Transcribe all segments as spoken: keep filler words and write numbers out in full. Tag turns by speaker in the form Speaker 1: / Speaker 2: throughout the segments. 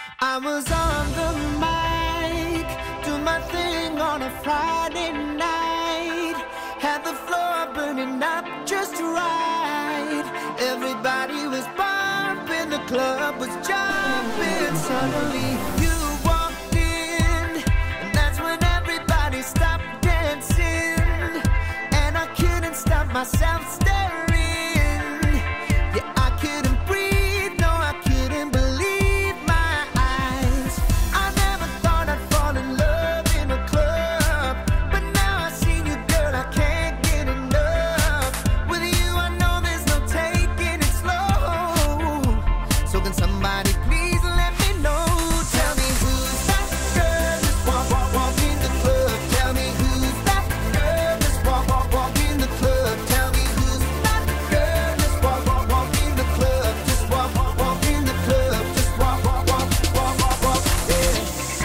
Speaker 1: I was on the mic, do my thing on a Friday night. Had the floor burning up just right. Everybody was bumping, the club was jumping. Suddenly you walked in, and that's when everybody stopped dancing. And I couldn't stop myself staring. Yeah, I couldn't breathe, no, I couldn't believe my eyes. I never thought I'd fall in love in a club, but now I see you, girl, I can't get enough. With you, I know there's no taking it slow. So can somebody please let me know? Tell me who's that girl just walk, walk, walk in the club. Tell me who's that girl just walk, walk, walk in the club. Tell me who's that girl just walk, walk, walk in the club. Just walk, walk, walk in the club. Just walk, walk, walk, walk, walk, walk. Yeah.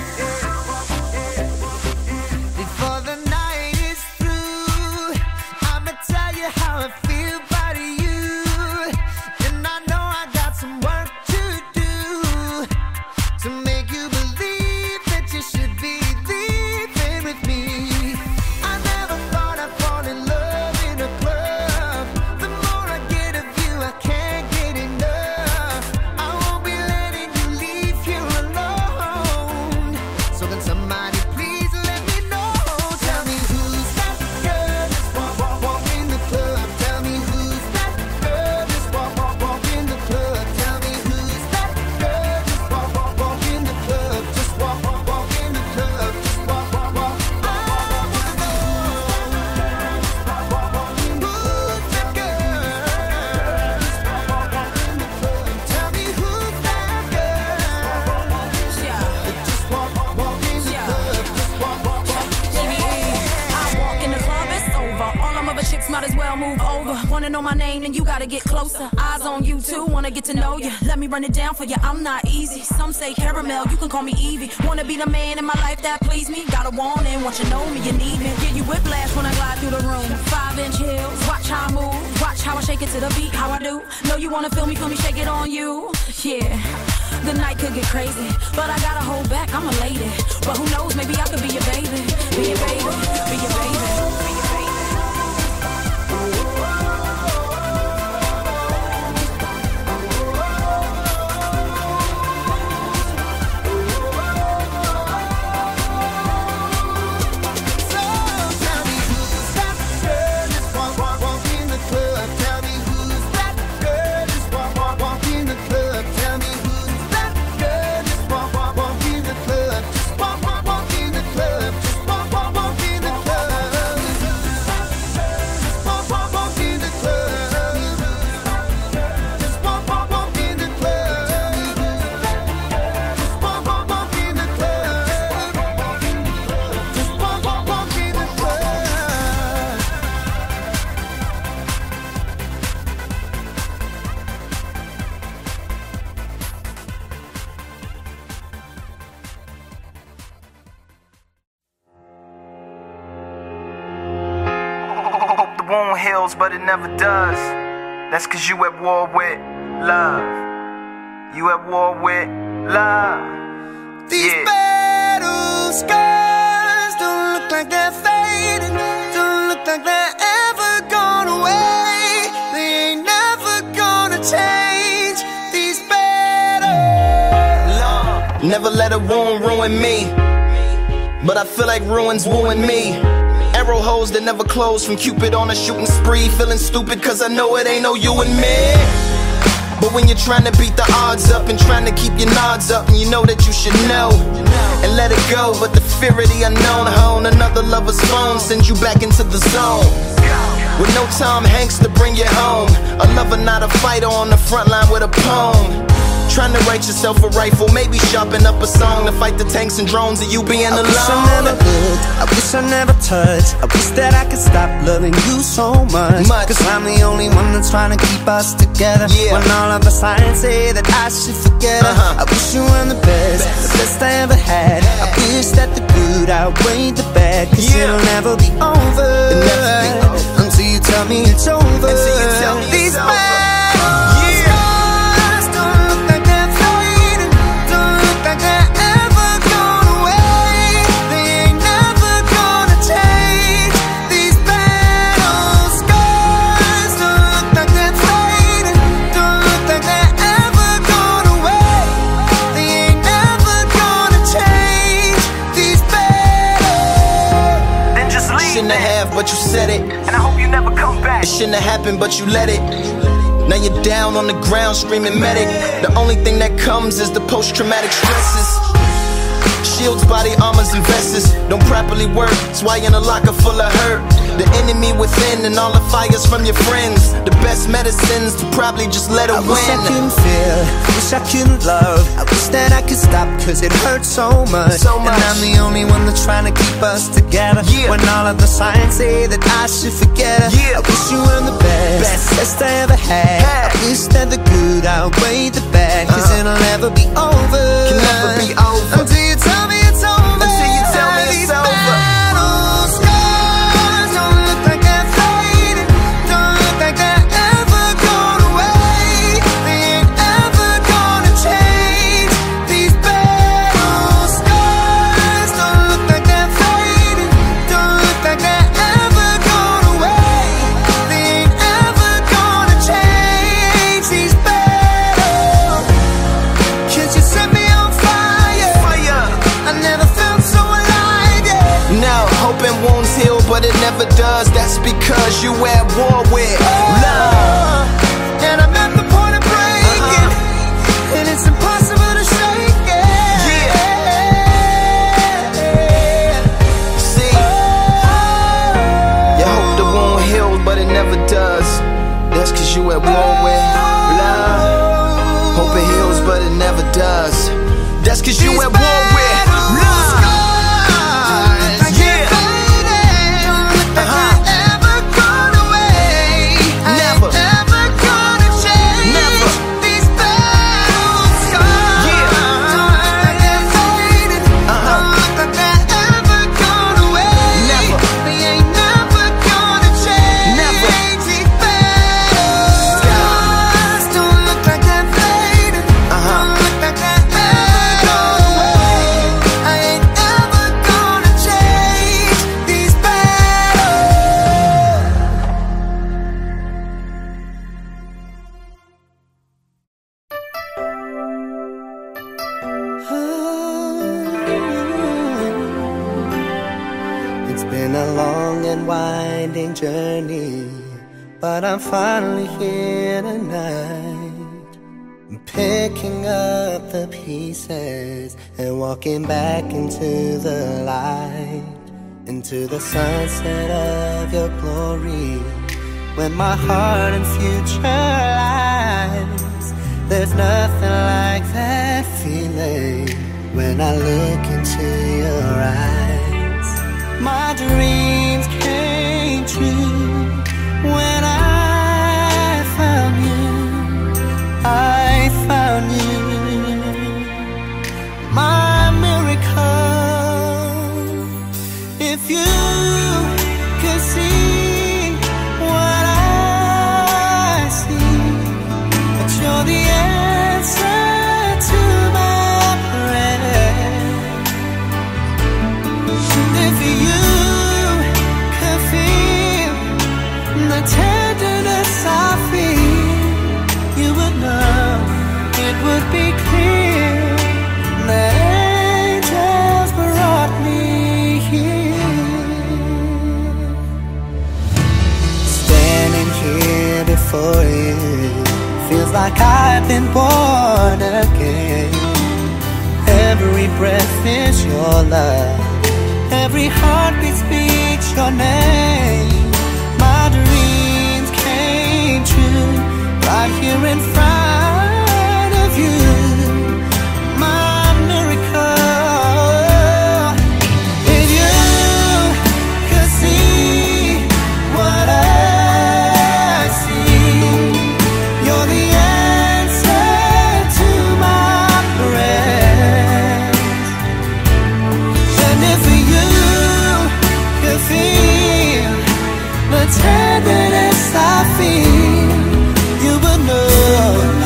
Speaker 1: Before the night is through, I'ma tell you how I feel about you. And I know I got some work to do to make you believe that you should be leaving with me. I never thought I'd fall in love in a club. The more I get of you, I can't get enough. I won't be letting you leave here alone. So can somebody please let me know? Tell me who's that girl just walk, walk, walk in the club. Tell me who's that girl just walk, walk, walk in the club. Tell me who's that girl just walk, walk, walk in the club. Just walk, walk, walk in the club. Just walk, walk, walk. I wanna know. Who's that girl? Just walk, walk, walk in the club. Tell me who's that girl? Just walk, walk, walk in the club. Just walk, walk, walk.
Speaker 2: I walk in the club, it's over. All them other chicks might as well move over. Wanna know my name, then you gotta get closer. Eyes on you too, wanna get to know you. Let me run it down for you, I'm not easy. Some say caramel, you can call me Evie. Wanna be the man in my life that please me. Got a warning, want you know me, you need me. Get you whiplash when I glide through the room. Five inch heels, watch how I move. Watch how I shake it to the beat, how I do. Know you wanna feel me, feel me, shake it on you. Yeah. The night could get crazy, but I gotta hold back, I'm a lady. But who knows, maybe I could be your baby. Be your baby, be your baby, be your baby.
Speaker 1: So tell me who's that girl just walk, walk, walk in the club. Tell me who's that girl just walk, walk, walk in the club. Tell me who's that girl just walk, walk, walk in the club. Just walk, walk, walk in the club. Just walk, walk, walk in the club. Just walk, walk, walk in the club. Just walk, walk, walk in the club. Just walk, walk, walk in the club. Just walk, walk, walk in the club.
Speaker 3: Hope the wound heals, but it never does. That's cause you at war with love. You at war with love.
Speaker 1: These
Speaker 3: Yeah.
Speaker 1: battle scars don't look like they're fading. Don't look like they're ever gone away. They ain't never gonna change. These battles.
Speaker 4: Never let a wound ruin me, but I feel like ruins wooing me. Arrow holes that never close from Cupid on a shooting spree. Feeling stupid cause I know it ain't no you and me. But when you're trying to beat the odds up and trying to keep your nods up, and you know that you should know and let it go, but the fear of the unknown hone another lover's phone sends you back into the zone. With no Tom Hanks to bring you home, a lover not a fighter on the front line with a poem. Trying to write yourself a rifle, maybe sharpen up a song to fight the tanks and drones of you being
Speaker 5: I
Speaker 4: alone.
Speaker 5: wish I never looked, I wish I never touched. I wish that I could stop loving you so much,
Speaker 4: Much.
Speaker 5: Cause I'm the only one that's trying to keep us together.
Speaker 4: Yeah.
Speaker 5: When all of the signs say that I should forget her,
Speaker 4: Uh-huh.
Speaker 5: I wish you were the best, the best I ever had. I wish that the good outweighed the bad, cause
Speaker 4: Yeah.
Speaker 5: it'll never be over,
Speaker 4: It'll never be over.
Speaker 5: until you tell me it's over.
Speaker 4: Until you tell me
Speaker 5: These
Speaker 4: it's over.
Speaker 5: bad scars don't look like they're fading, don't look like
Speaker 4: shouldn't have happened, but you let it. Now you're down on the ground screaming medic. The only thing that comes is the post-traumatic stresses. Shields, body armors, and vests don't properly work. That's why you're in a locker full of hurt. The enemy within and all the fires from your friends. The best medicines to probably just let her
Speaker 5: I
Speaker 4: win.
Speaker 5: wish I couldn't feel, wish I couldn't love. I wish that I could stop, cause it hurts so much.
Speaker 4: So much.
Speaker 5: And I'm the only one that's trying to keep us together.
Speaker 4: Yeah.
Speaker 5: When all of the signs say that I should forget her.
Speaker 4: Yeah.
Speaker 5: I wish you were the best,
Speaker 4: Best.
Speaker 5: best I ever had.
Speaker 4: Had.
Speaker 5: I wish that the good outweighed the bad, cause
Speaker 4: Uh-huh.
Speaker 5: it'll never be over.
Speaker 4: Can never be over.
Speaker 5: Until you tell me it's over.
Speaker 4: Until you tell me it's
Speaker 5: These
Speaker 4: over.
Speaker 5: battle scars don't look like they're fading. Don't look like they're ever going away. They ain't ever gonna change. These battle scars don't look like they're fading. Don't look like they're ever going away. They ain't ever gonna change. These battles, 'cause you set me on fire.
Speaker 4: Fire.
Speaker 5: I never felt so alive, yeah.
Speaker 4: Now, hoping wounds heal, but it never does. That's because you at war with love.
Speaker 5: And I'm at the point of breaking,
Speaker 4: Uh-huh.
Speaker 5: and it's impossible to shake it.
Speaker 4: Yeah. See, you hope the wound heals, but it never does. That's cause you at war with love. Hope it heals, but it never does. That's cause you at war with love. Yeah. Uh-huh. Never. Never.
Speaker 5: It's been a long and winding journey, but I'm finally here tonight. I'm picking up the pieces and walking back into the light, into the sunset of your glory. When my heart and future lies, there's nothing like that feeling when I look into your eyes. My dreams came true when I found you. I found you, my miracle. If you could see what I see, that you're the answer to my prayer. If you could feel the tenderness I feel, you would know, it would be clear that angels brought me here. Standing here before you feels like I've been born again. Every breath is your love, every heartbeat speaks your name. My dreams came true right here in front of you, my miracle. If you could see what I see, you're the answer to my prayers. And if you could feel the tenderness I feel, you would know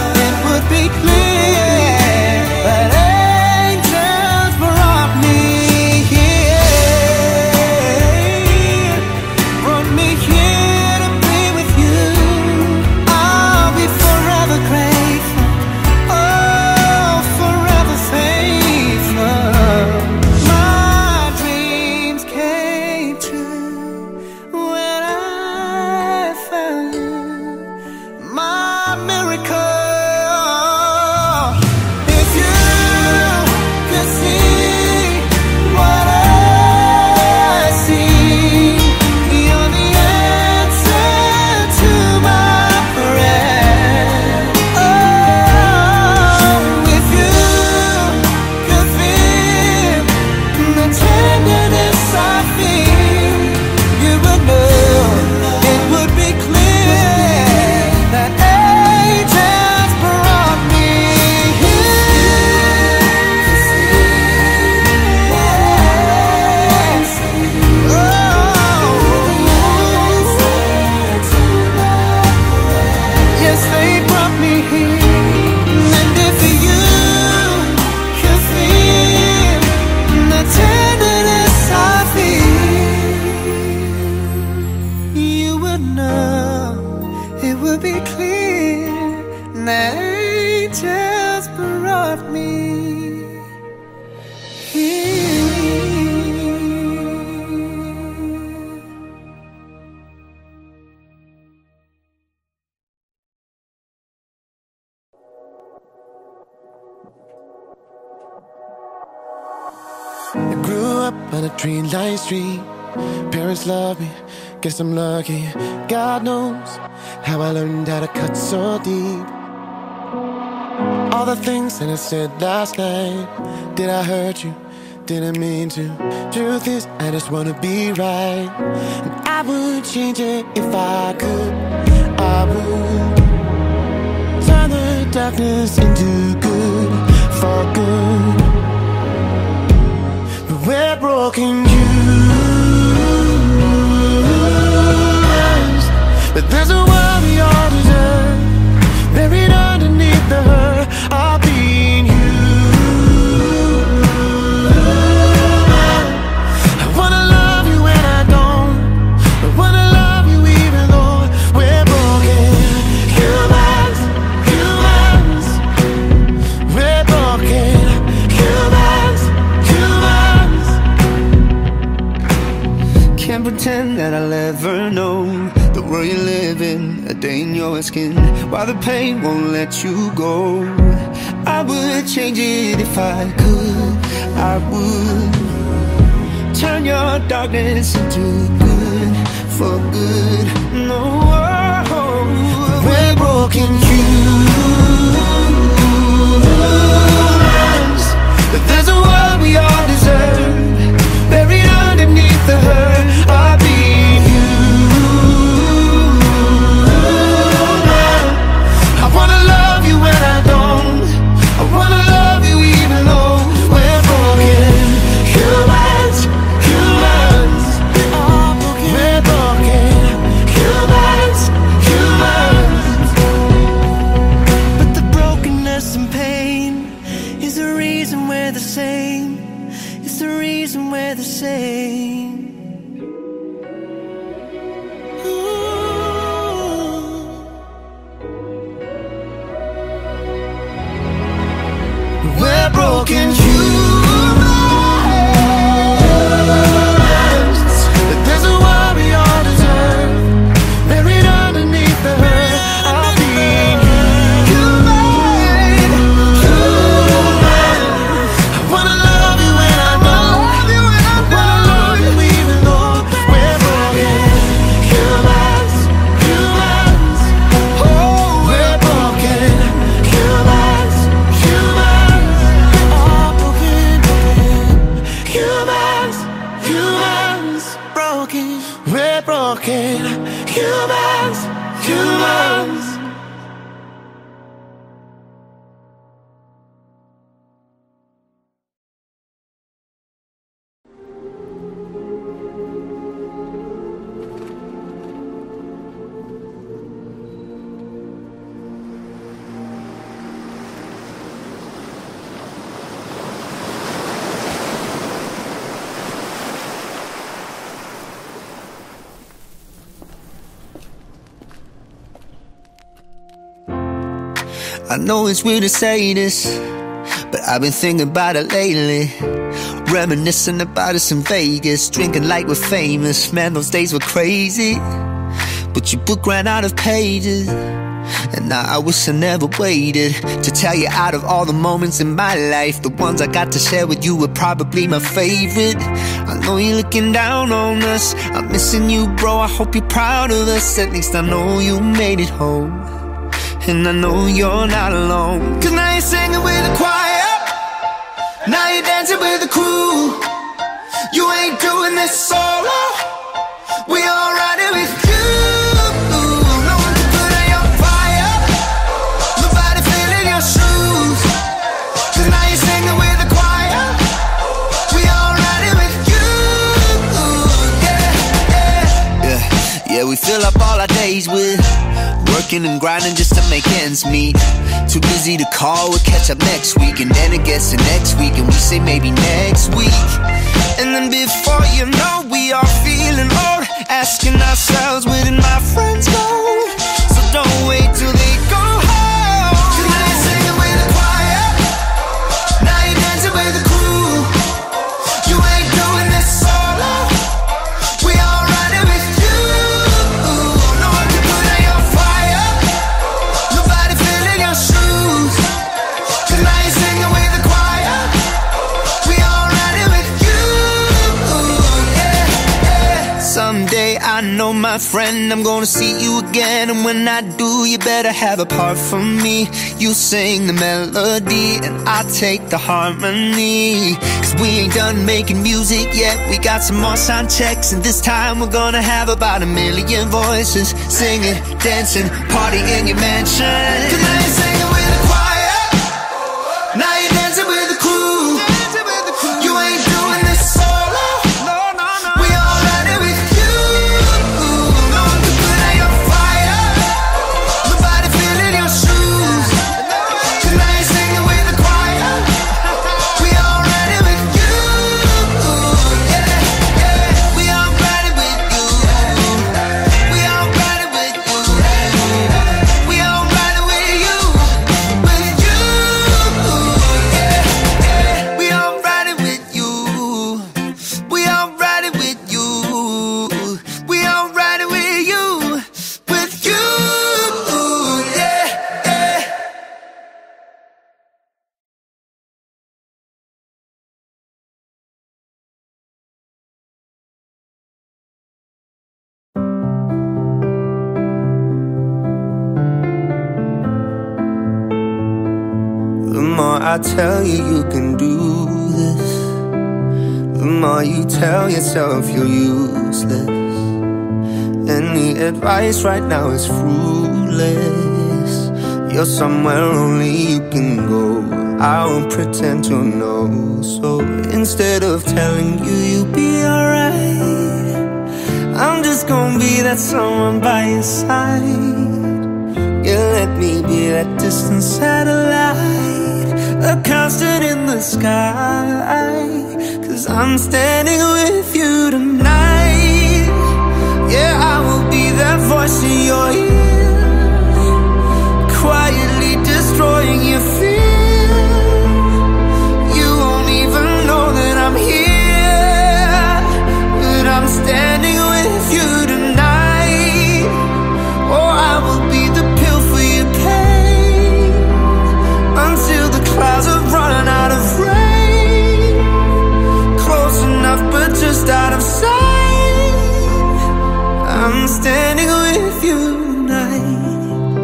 Speaker 5: angels brought me here.
Speaker 1: I grew up on a tree-lined street. Parents love me, guess I'm lucky. God knows how I learned how to cut so deep. All the things that I said last night, did I hurt you? Didn't mean to. Truth is, I just wanna be right, and I would change it if I could. I would turn the darkness into good, for good. But we're broken humans, but there's a world we all deserve, buried underneath the hurt of being human. I wanna love you when I don't, I wanna love you even though we're broken humans, humans. We're broken humans, humans.
Speaker 5: Can't pretend that I'll ever know the world you live in, a day in your skin, while the pain won't let you go. I would change it if I could. I would turn your darkness into good, for good. No, we're broken humans, but there's a world we all deserve, buried underneath the hurt of being human. I wanna love you when I don't, I wanna love you even though we're broken humans, humans. We're broken humans, humans. But the brokenness and pain is the reason we're the same, it's the reason we're the same. We're broken humans, but there's a world we all deserve, buried underneath the hurt of being human, human. I wanna love you when I don't, I wanna love you even though we're broken humans, humans. Oh, we're broken humans, humans. Humans, humans, broken. We're broken humans, humans. I know it's weird to say this, but I've been thinking about it lately. Reminiscing about us in Vegas, drinking like we're famous. Man, those days were crazy, but your book ran out of pages, and now I wish I never waited to tell you out of all the moments in my life, the ones I got to share with you were probably my favorite. I know you're looking down on us, I'm missing you, bro, I hope you're proud of us. At least I know you made it home, and I know you're not alone. Cause now you're singing with the choir, now you're dancing with the crew. You ain't doing this solo, we all riding with you. No one can put out your fire, nobody feeling your shoes. Cause now you're singing with the choir, we all riding with you. Yeah, yeah, yeah, yeah, we fill up all our days with working and grinding just to make ends meet. Too busy to call, we'll catch up next week. And then it gets to next week and we say maybe next week. And then before you know, we are feeling old, asking ourselves, where did my friends go? So don't wait till they go home. Cause now you're singing with
Speaker 1: my friend, I'm gonna see you again. And when I do, you better have a part for me. You sing the melody and I take the harmony. Cause we ain't done making music yet. We got some more sound checks, and this time we're gonna have about a million voices, singing, dancing, party in your mansion. Cause now you're singing with the choir, now you're dancing with the crew. You ain't doing this solo, we all ride it with you. No one can put out your fire, nobody feeling your shoes. Cause now you're singing with the choir, we all ride it with you. Yeah, yeah, we all ride it with you. We all ride it with you. We all ride it with you, with you. Yeah, yeah, we all ride it with you. We all ride it with you. We all ride it with you, with you. Yeah, yeah. The more I tell you you can do this, the more you tell yourself you're useless. Any advice right now is fruitless. You're somewhere only you can go. I won't pretend to know. So instead of telling you you'll be alright, I'm just gonna be that someone by your side. You let me be that distant satellite, a constant in the sky. Cause I'm standing with you tonight. Yeah, I will be that voice in your ear, quietly destroying your fear. You won't even know that I'm here, but I'm standing with you tonight. Oh, I will be the pill for your pain, until the clouds have run out of rain. Close enough but just out of sight. I'm standing with you tonight.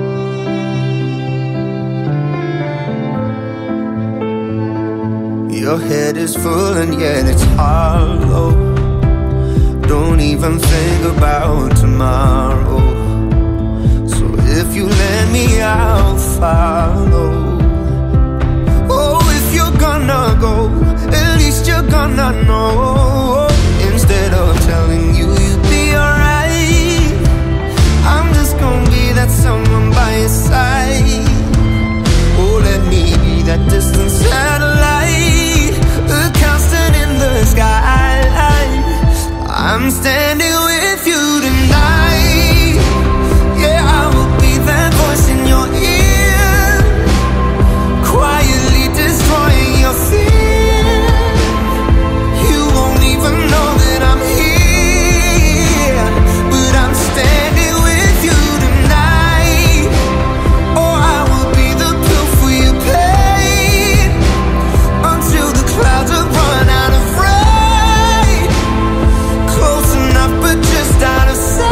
Speaker 1: Your head is full and yet it's hollow. Don't even think about tomorrow. So if you let me, I'll follow. Oh, if you're gonna go, at least you're gonna know. Instead of telling you you'll be alright, I'm just gonna be that someone by your side. Oh, let me be that distant satellite, a constant in the sky. I'm standing with you tonight. Yeah, I will be that voice in your ear, quietly destroying your fear. You won't even know that I'm here, but I'm standing with you tonight. Oh, I will be the pill for your pain, until the clouds have run out of rain. Close enough but just out of sight.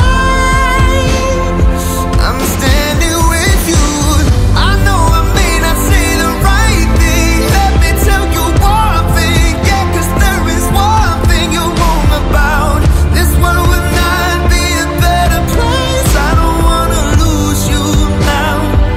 Speaker 1: I'm standing with you. I know I may not say the right thing. Let me tell you one thing, yeah, cause there is one thing you're wrong about. This world would not be a better place. I don't wanna lose you now.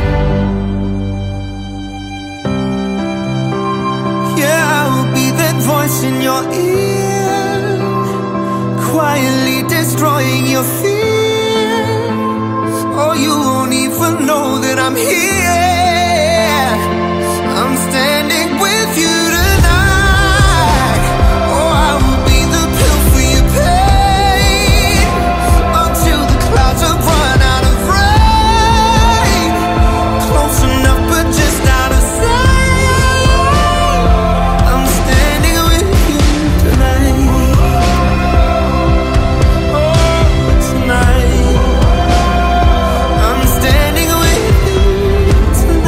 Speaker 1: Yeah, I will be that voice in your ear, quietly destroying your fears. Oh, you won't even know that I'm here. I'm standing with you tonight. Oh, I will be the pill for your pain, until the clouds have run out of rain. Close enough but just out of sight. I'm standing with you tonight. Oh, tonight. I'm standing with you tonight.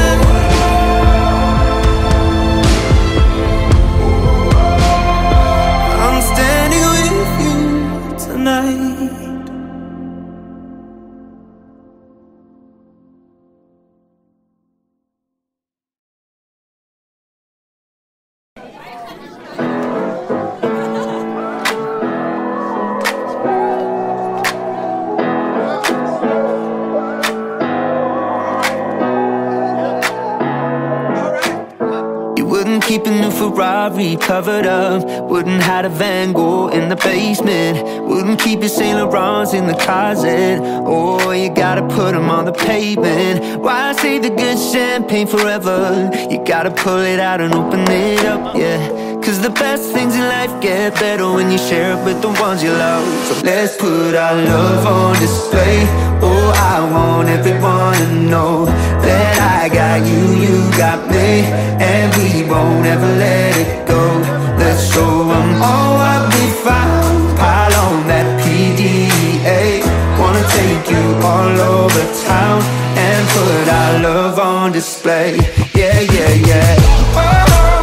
Speaker 1: keep a new Ferrari covered up. Wouldn't hide a Van Gogh in the basement. Wouldn't keep your Saint Laurents in the closet. Oh, you gotta put them on the pavement. Why save the good champagne forever? You gotta pull it out and open it up, yeah. Cause the best things in life get better when you share it with the ones you love. So let's put our love on display. Oh, I want everyone to know that I got you, you got me, and we won't ever let it go. Let's show them all what we found. Pile on that P D A. Wanna take you all over town and put our love on display. Yeah, yeah, yeah. Oh,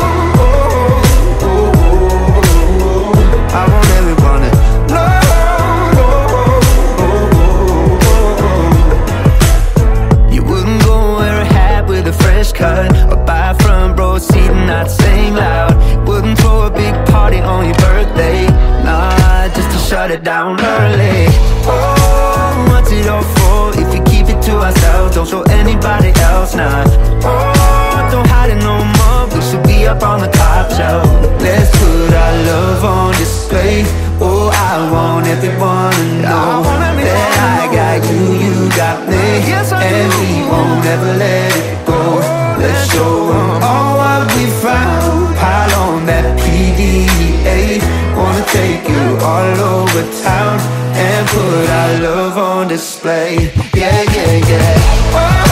Speaker 1: I want everyone to know. You wouldn't go wear a hat with a fresh cut, or buy a front row seat and not sing loud. Wouldn't throw a big party on your birthday, nah, just to shut it down early. Oh, what's it all for if you keep it to ourselves? Don't show anybody else, nah. Oh, don't hide it no more, we should be up on the top shelf. Let's put our love on display. Oh, I want everyone to know that I got you, you got me, and we won't ever let it go. Let's show them all what we found. Pile on that P D A. Wanna take you all over town and put our love on display. Yeah, yeah, yeah. Oh,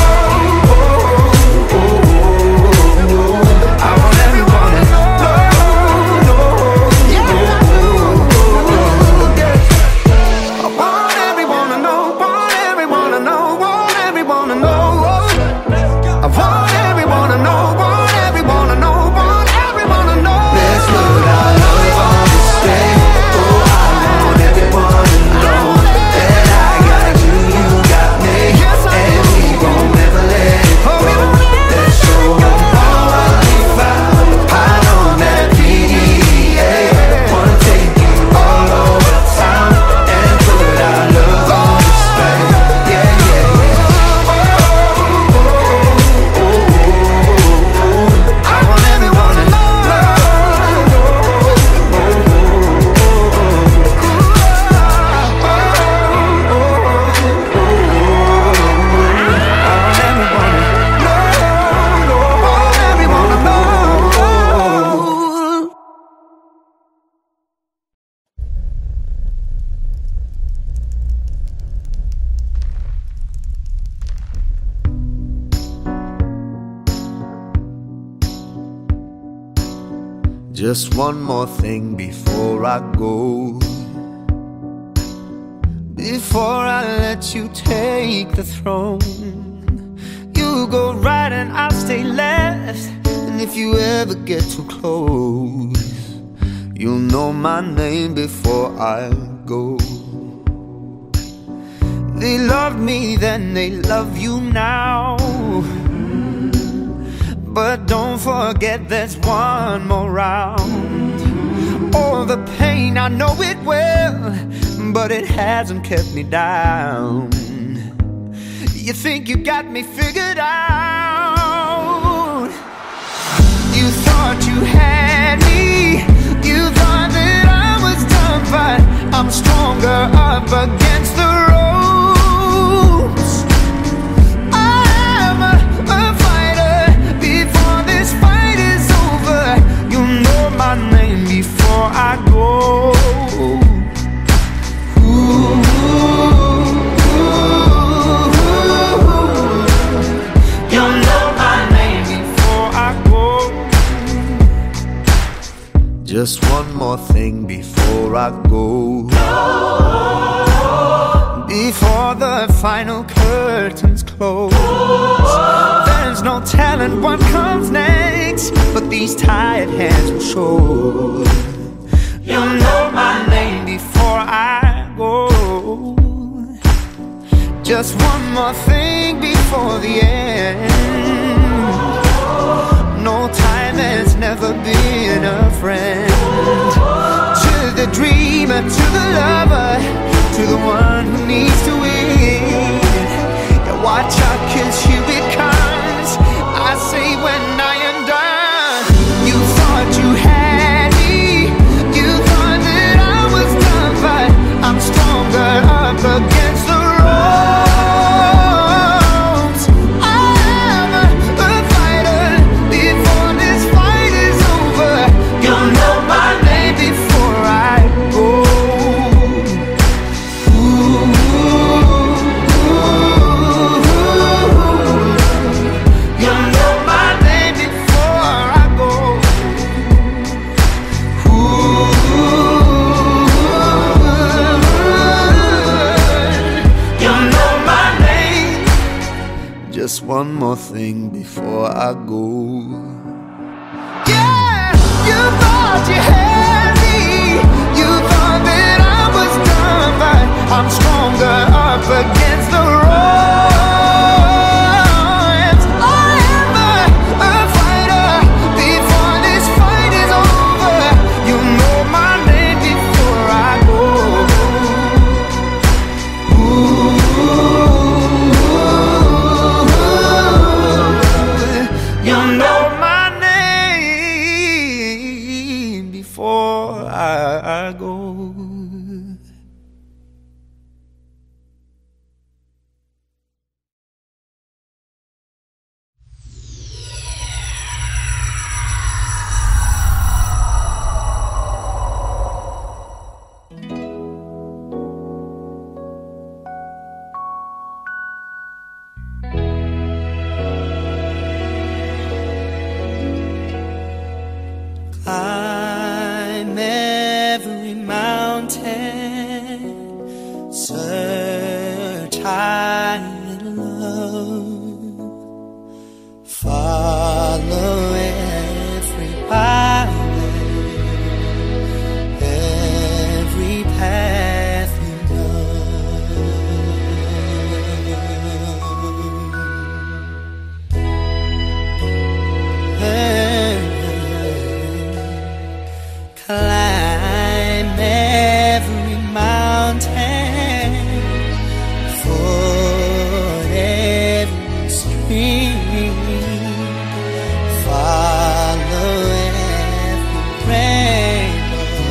Speaker 1: just one more thing before I go. Before I let you take the throne, you go right and I'll stay left. And if you ever get too close, you'll know my name before I go. They loved me then, they love you now. But don't forget there's one more round. Oh, the pain, I know it well, but it hasn't kept me down. You think you got me figured out. You thought you had me, you thought that I was done, but I'm stronger up against the ropes. I'm a, a fighter. Before this fight is over, you'll know my name before I go. Just one more thing before I go. Before the final curtains close, there's no telling what comes next, but these tired hands will show. You'll know my name before I go. Just one more thing before the end. No time has never been a friend. To the dreamer, to the lover, to the one who needs to win. Yeah, watch out, 'cause here it comes. I say when I am done, you thing before I go.
Speaker 5: Yeah, you thought you had me. You thought that I was done, but I'm stronger up against the odds. I am a, a fighter. Before this fight is over, you know my name before I go. Ooh. You know my name before I go. Climb every mountain, search high and low, follow every byway, every path you know. Climb every mountain, ford every stream, follow every rainbow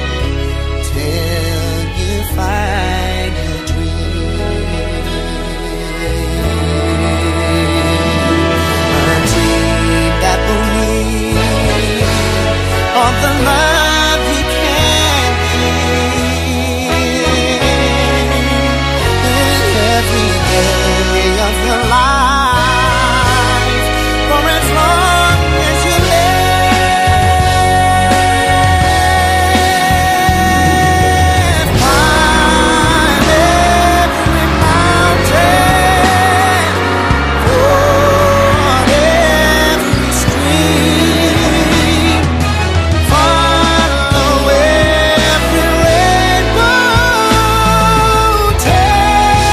Speaker 5: till you find your dream. A dream that believes on the love of your life, for as long as you live. Climb every mountain, ford every stream, follow every rainbow till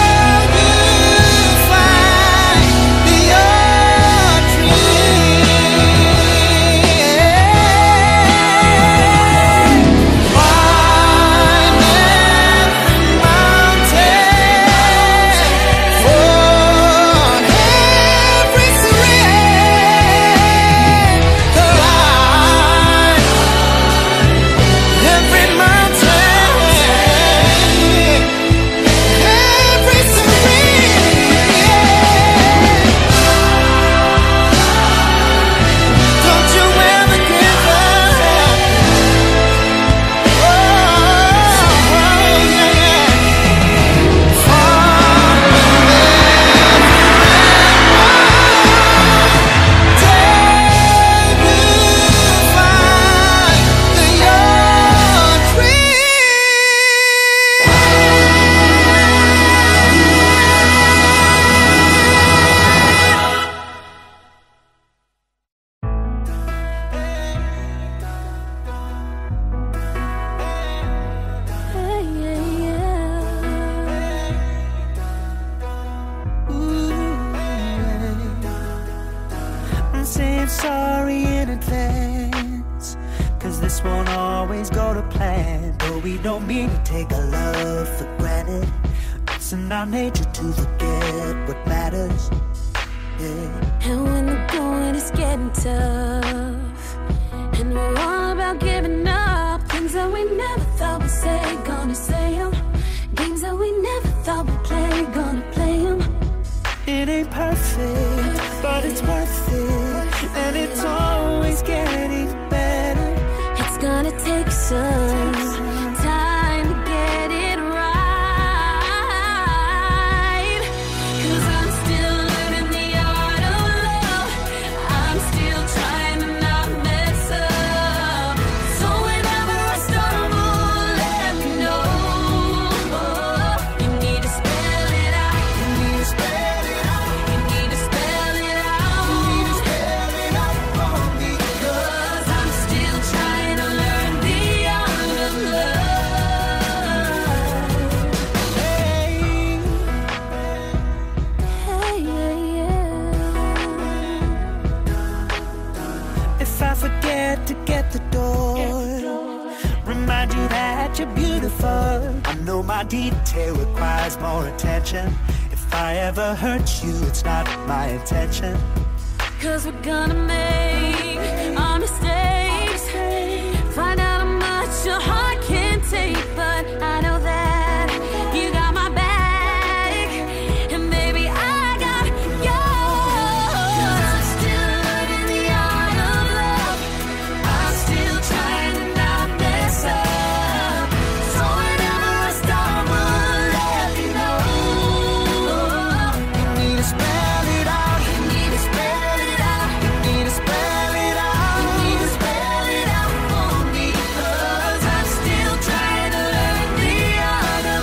Speaker 5: sorry in advance, 'cause this won't always go to plan. But we don't mean to take our love for granted. It's in our nature to forget what matters. Yeah.
Speaker 2: And when the going is getting tough, and we're all about giving up, things that we never thought we'd say, gonna say them. Games that we never thought we'd play, gonna play them.
Speaker 5: It ain't perfect, but it's worth it, and it's always getting better.
Speaker 2: It's gonna take some time to get it right, 'cause I'm still learning the art of love. I'm still trying
Speaker 1: if I forget to get the door, remind you that you're beautiful. I know my detail requires more attention. If I ever hurt you, it's not my intention.
Speaker 2: Cause we're gonna make our mistakes, find out how much your heart can take. But I know that you got my back, and baby I got yours. Cause I'm still learning the art of love, I'm still trying to not mess up. So whenever I stumble, let me know.
Speaker 1: You need to spell it out.
Speaker 2: You need to spell it out.
Speaker 1: You need to spell it out.
Speaker 2: You need to spell it out for me. Cause I'm still trying to learn the art of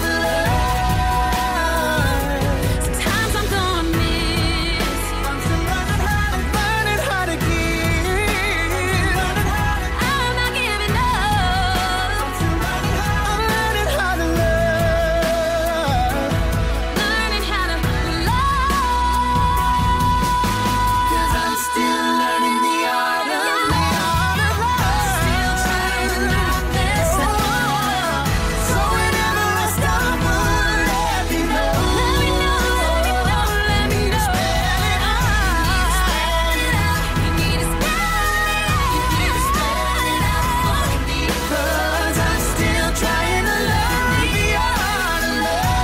Speaker 2: love. Sometimes I'm gonna miss.
Speaker 1: I'm still learning how to, learning how to give.
Speaker 2: I'm not giving up.
Speaker 1: I'm learning how to love.
Speaker 2: Learning how to love.
Speaker 1: Cause I'm still learning the art of love.
Speaker 2: Still trying to not mess up.
Speaker 1: So whenever I stumble, let me know.
Speaker 2: Let me know, let me know, let me know.
Speaker 1: Spell it out.
Speaker 2: You need to spell it out. You need to spell it out for me.
Speaker 1: Cause I'm still trying to learn the art of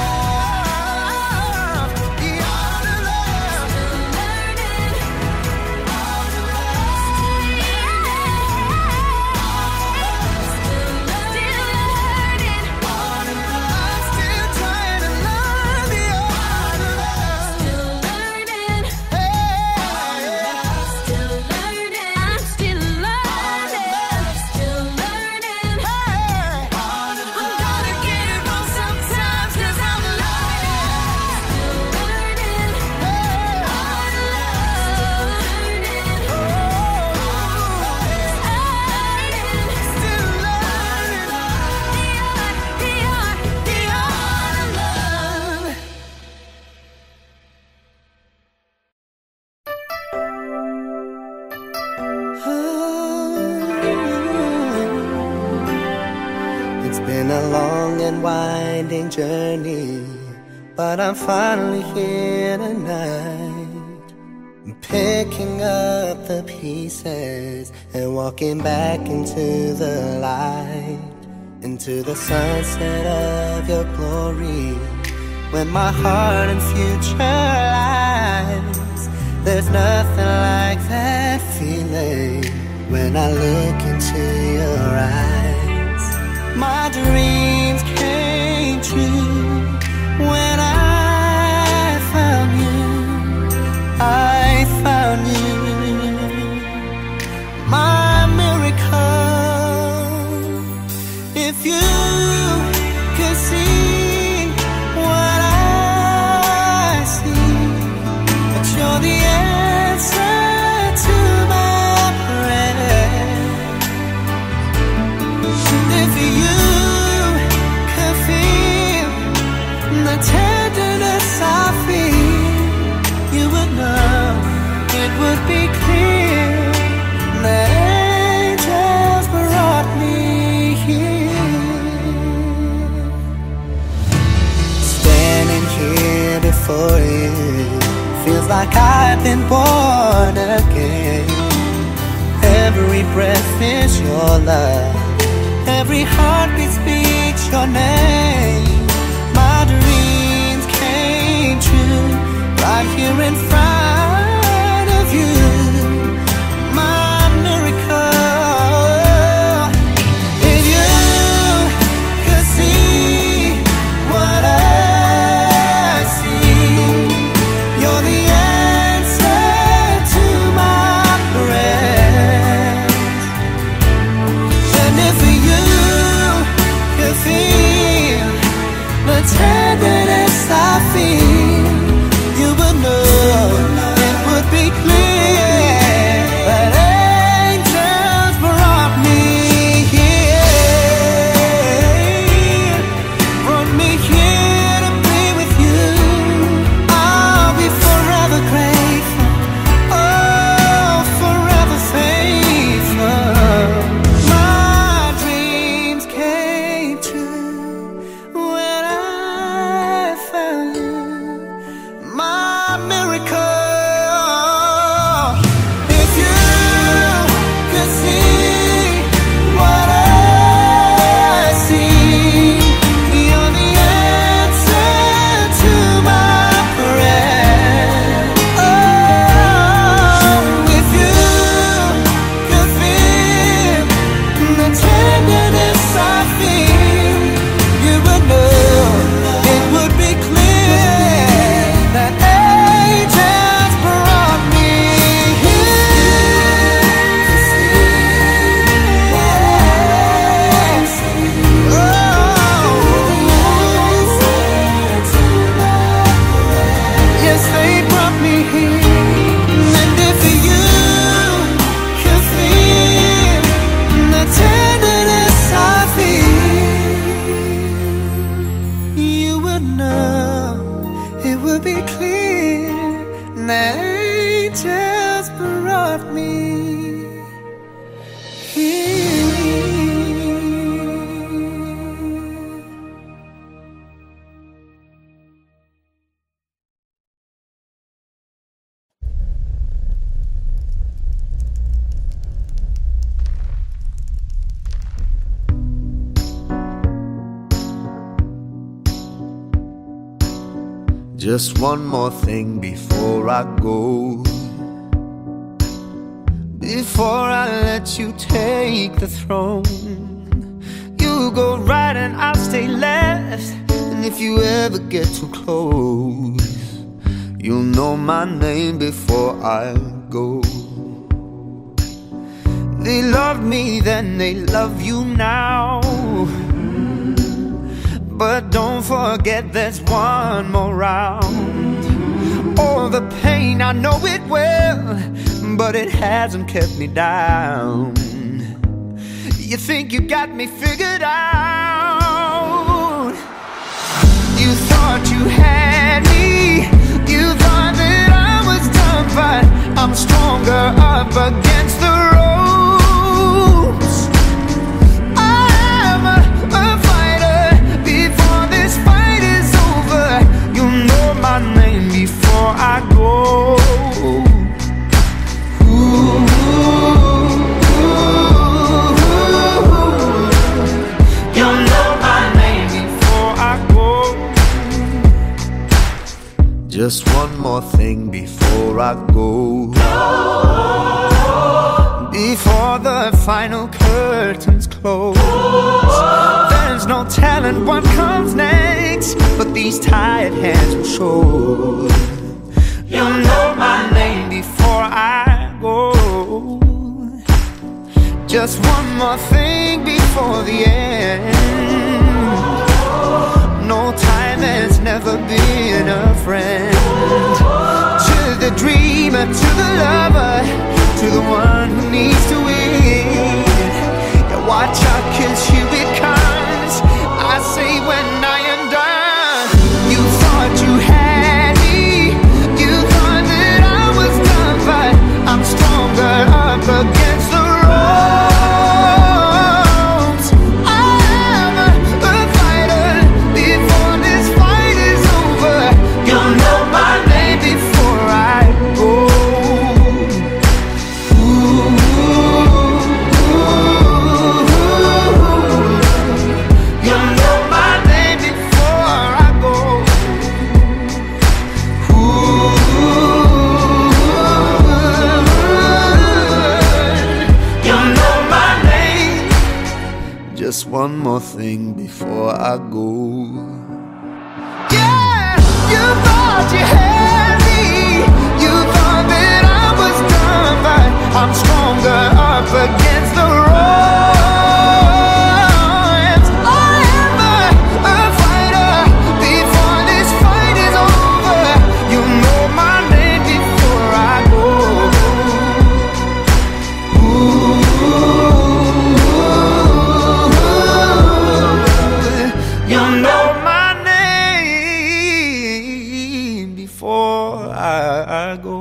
Speaker 1: love. The art of love.
Speaker 2: Learning.
Speaker 1: I'm still trying to learn the art of love. It's been a long and winding journey, but I'm finally here tonight. I'm picking up the pieces and walking back into the light, into the sunset of your glory. When my heart and future lies, there's nothing like that feeling when I look into your eyes. My dreams came true when I found you. I found you, my miracle. If you could see what I see, that you're the answer to my prayer. If you could feel the tenderness I feel, you would know, it would be clear that angels brought me here. Standing here before you feels like I've been born again. Every breath is your love, every heartbeat speaks your name. My dreams came true right here in front of you, my miracle. If you could see what I see, you're the answer to my prayers. And if you could feel the tenderness I feel, you would know, it would be clear Just one more thing before I go. Before I let you take the throne, you go right and I'll stay left. And if you ever get too close, you'll know my name before I go. They loved me then, they love you now. But don't forget there's one more round. Oh, the pain, I know it well, but it hasn't kept me down. You think you got me figured out. You thought you had me, you thought that I was done, but I'm stronger up against the ropes. I'm a, a fighter. Before this fight is over, you'll know my name before I go. Just one more thing before I go. Before the final curtains close, there's no telling what comes next, but these tired hands will show. You'll know my name before I go. Just one more thing before the end. No time has never been a friend. To the dreamer, to the lover, to the one who needs to win. Yeah, watch out, 'cause here it comes. I say when I am done. You thought you had me, you thought that I was done, but I'm stronger up against the ropes. I'm a, a fighter. Before this fight is over, you'll know my name before I go. Ooh, you'll know my name before I go. Ooh, you'll know my name. Just one more thing before I go. Yeah, you thought you had me, you thought that I was done, but I'm stronger up against the ropes. I am a, a fighter. Before this fight is over, you know my name before I go. Ooh, you know my name before I go.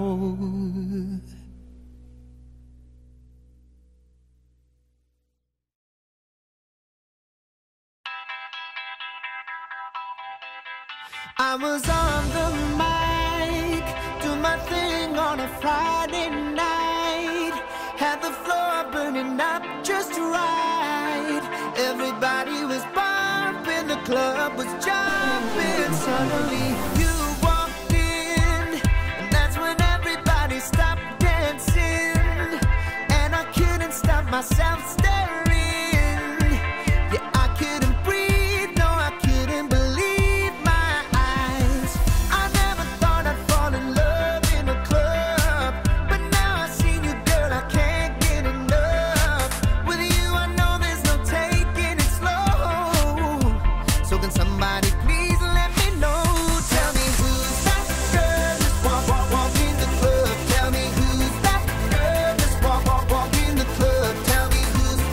Speaker 5: I was on the mic, do my thing on a Friday night. Had the floor burning up just right. Everybody was bumping, the club was jumping. Suddenly you walked in, and that's when everybody stopped dancing. And I couldn't stop myself staring. Yeah, I couldn't breathe, no, I couldn't believe my eyes. I never thought I'd fall in love in a club, but now I see you, girl, I can't get enough. With you, I know there's no taking it slow. So can somebody please let me know? Tell me who's that girl just walk, walk, walk in the club. Tell me who's that girl just walk, walk, walk in the club. Tell me who's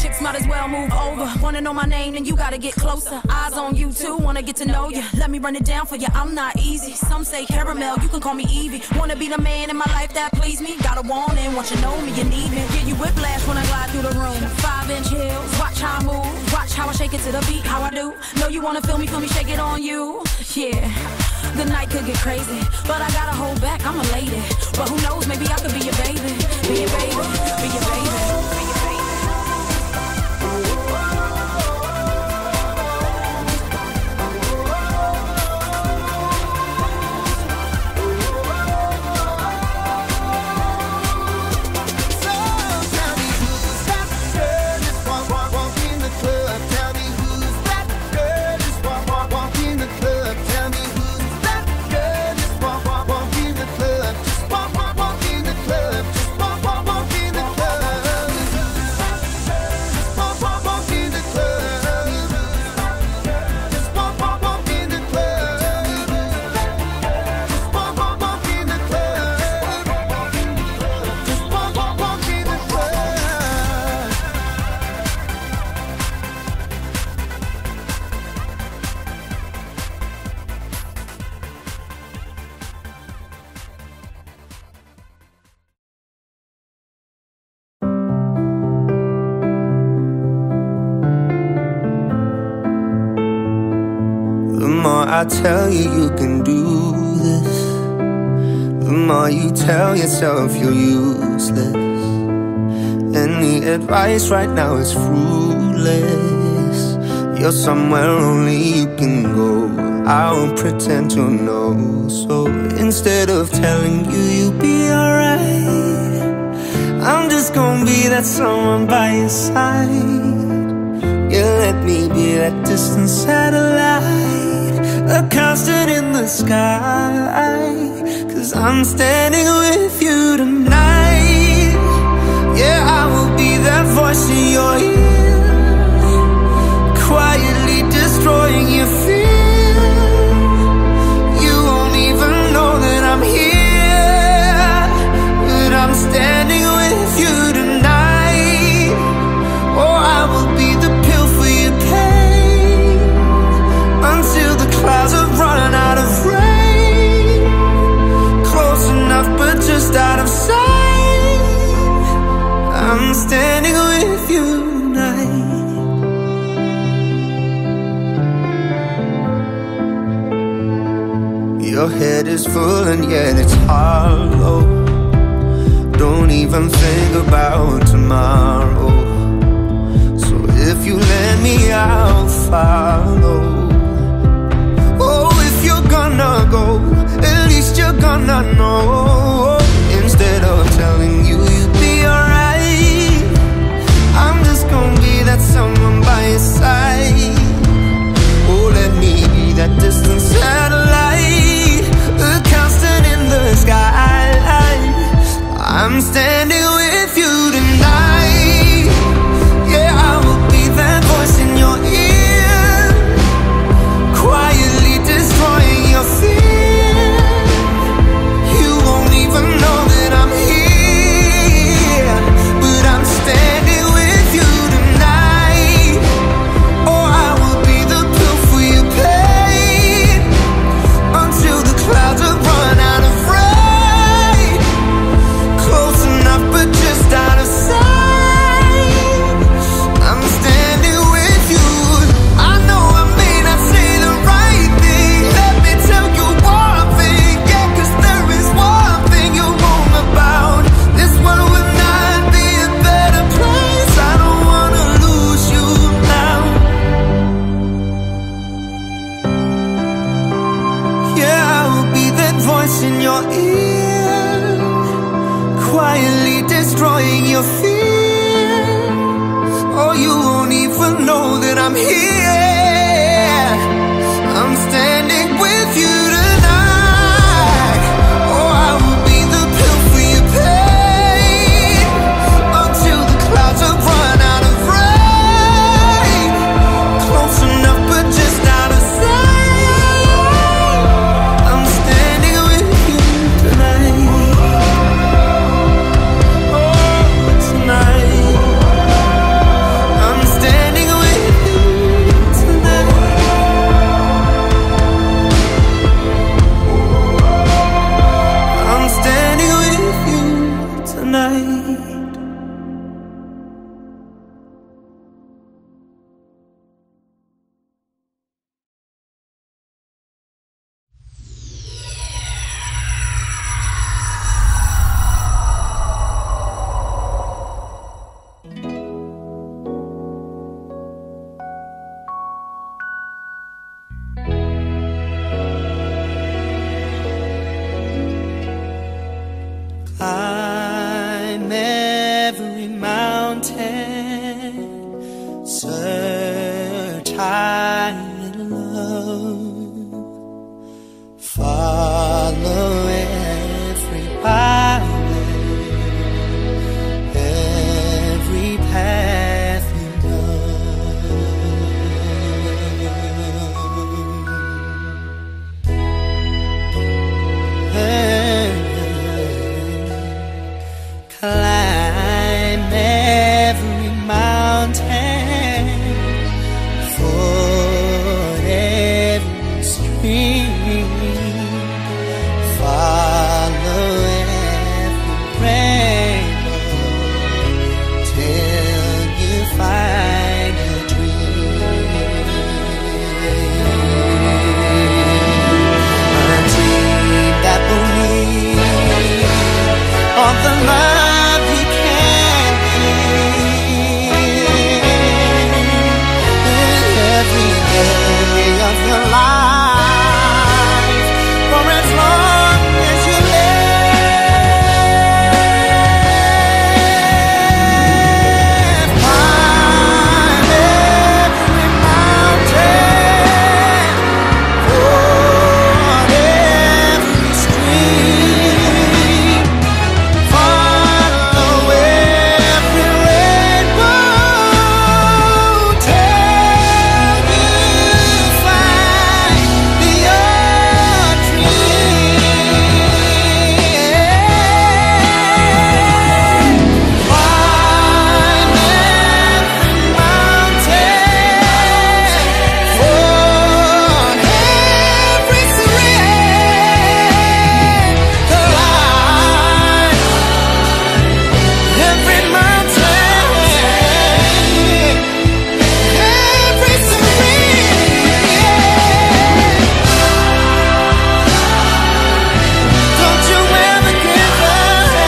Speaker 2: chicks might as well move over. Wanna know my name, then you gotta get closer. Eyes on you too, wanna get to know you. Let me run it down for you, I'm not easy. Some say caramel, you can call me Evie. Wanna be the man in my life that please me? Got a warning, want you know me, you need me. Give you whiplash when I glide through the room. Five inch heels, watch how I move. Watch how I shake it to the beat, how I do. Know you wanna feel me, feel me, shake it on you. Yeah, the night could get crazy, but I gotta hold back, I'm a lady. But who knows, maybe I could be your baby. Be your baby, be your baby.
Speaker 5: I tell you you can do this, the more you tell yourself you're useless. Any advice right now is fruitless. You're somewhere only you can go. I won't pretend to know. So instead of telling you you'll be alright, I'm just gonna be that someone by your side. Yeah, let me be that distant satellite, a constant in the sky. Cause I'm standing with you tonight. Yeah, I will be that voice in your ear, quietly destroying your fear. You won't even know that I'm here, but I'm standing with you tonight. Oh, I will be the pill for your pain, until the clouds are running out of rain. Close enough but just out of sight. I'm standing with you tonight. Your head is full and yet it's hollow. Don't even think about tomorrow. So if you let me, I'll follow. Oh, if you're gonna go, at least you're gonna know. Instead of telling you you'll be alright, I'm just gonna be that someone by your side. Oh, let me be that distant satellite, a constant in the sky. I'm standing with you tonight. Yeah, I will be that voice in your ear, quietly destroying your fear. You won't even know that I'm here, but I'm standing with you tonight. Oh, I will be the pill for your pain, until the clouds have run out of rain. Close enough but just out of sight. I'm standing with you. I know I may not say the right thing. Let me tell you one thing, yeah, cause there is one thing you're wrong about. This world will not be a better place. I don't wanna lose you now. Yeah, I will be that voice in your ear, quietly destroying your fears. Oh, you won't even know that I'm here. I'm standing with you tonight. Oh, I will be the pill for your pain, until the clouds have run out of rain. Close enough but just out of sight. I'm standing with you tonight. Oh, tonight.
Speaker 1: high in love. Follow every byway, every path you know. Climb every mountain, ford every stream, follow every rainbow till you find your dream. A dream that will lead on the love you can give every day of your life, for as long as you live. Climb every mountain, ford every stream, follow every rainbow till you find your dream. Climb every mountain, ford every stream, climb every mountain, every stream. Don't you ever give up.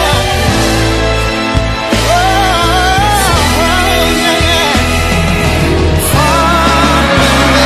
Speaker 1: Oh, yeah, yeah. Follow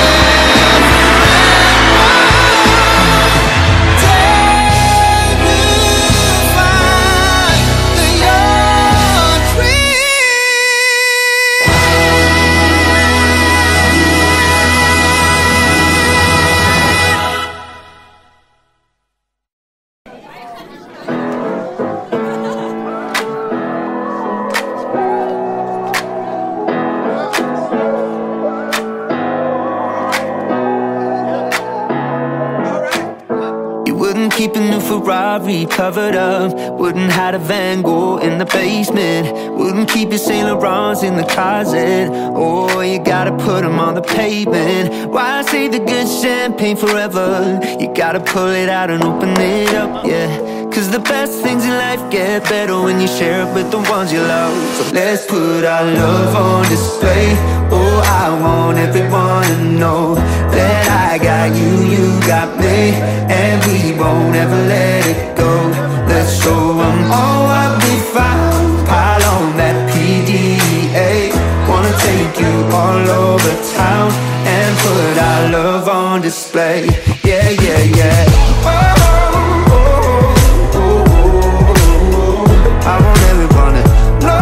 Speaker 1: You wouldn't keep a new Ferrari covered up, wouldn't hide a Van Gogh in the basement, wouldn't keep your Saint Laurents in the closet. Oh, you gotta put them on the pavement. Why save the good champagne forever? You gotta pull it out and open it up, yeah. Cause the best things in life get better when you share it with the ones you love. So let's put our love on display. Oh, I want everyone to know that I got you, you got me, and we won't ever let it go. Let's show them all what we found. Pile on that P D A. Wanna take you all over town and put our love on display. Yeah, yeah, yeah. Oh, oh, oh, oh. I want everyone to know.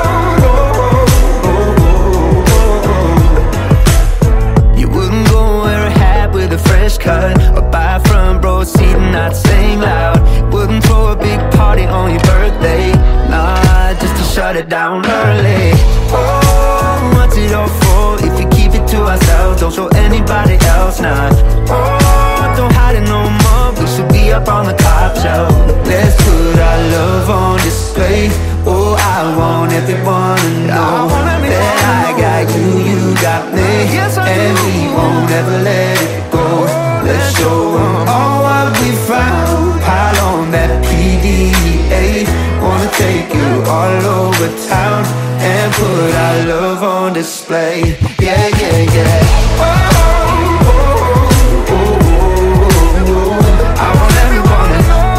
Speaker 1: You wouldn't go wear a hat with a fresh cut, or buy a front row seat and not sing loud. Wouldn't throw a big party on your birthday, nah, just to shut it down early. Oh, what's it all for if you keep it to ourselves? Don't show anybody else, nah. Oh, don't hide it no more, we should be up on the top shelf. Let's put our love on display. Oh, I want everyone to know that I got you, you got me, and we won't ever let it go. Let's show them all what we found. Pile on that P D A. Wanna take you all over town and put our love on display. Yeah, yeah, yeah. Oh, oh, oh, oh, oh. I want everyone to know.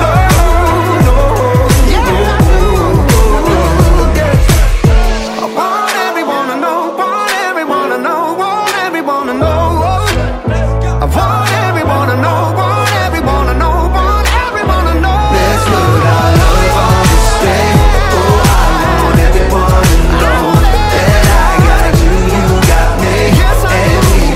Speaker 1: I want everyone to know, want everyone to know, want everyone to know. I want everyone to know, want everyone to know, want everyone to know. Let's put our love on display. Oh, I want everyone to know that I got you, you got me, and we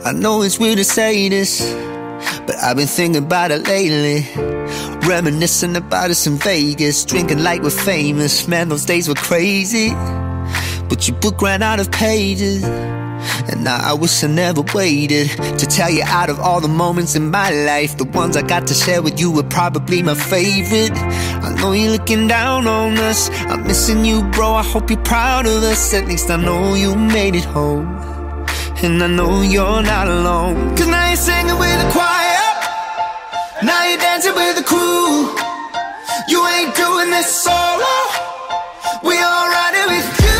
Speaker 1: I know it's weird to say this, but I've been thinking about it lately. Reminiscing about us in Vegas, drinking like we're famous. Man, those days were crazy, but your book ran out of pages. And now I wish I never waited to tell you, out of all the moments in my life, the ones I got to share with you were probably my favorite. I know you're looking down on us, I'm missing you, bro, I hope you're proud of us. At least I know you made it home, and I know you're not alone. Cause now you're singing with the choir, now you're dancing with the crew. You ain't doing this solo, we all ride it with you.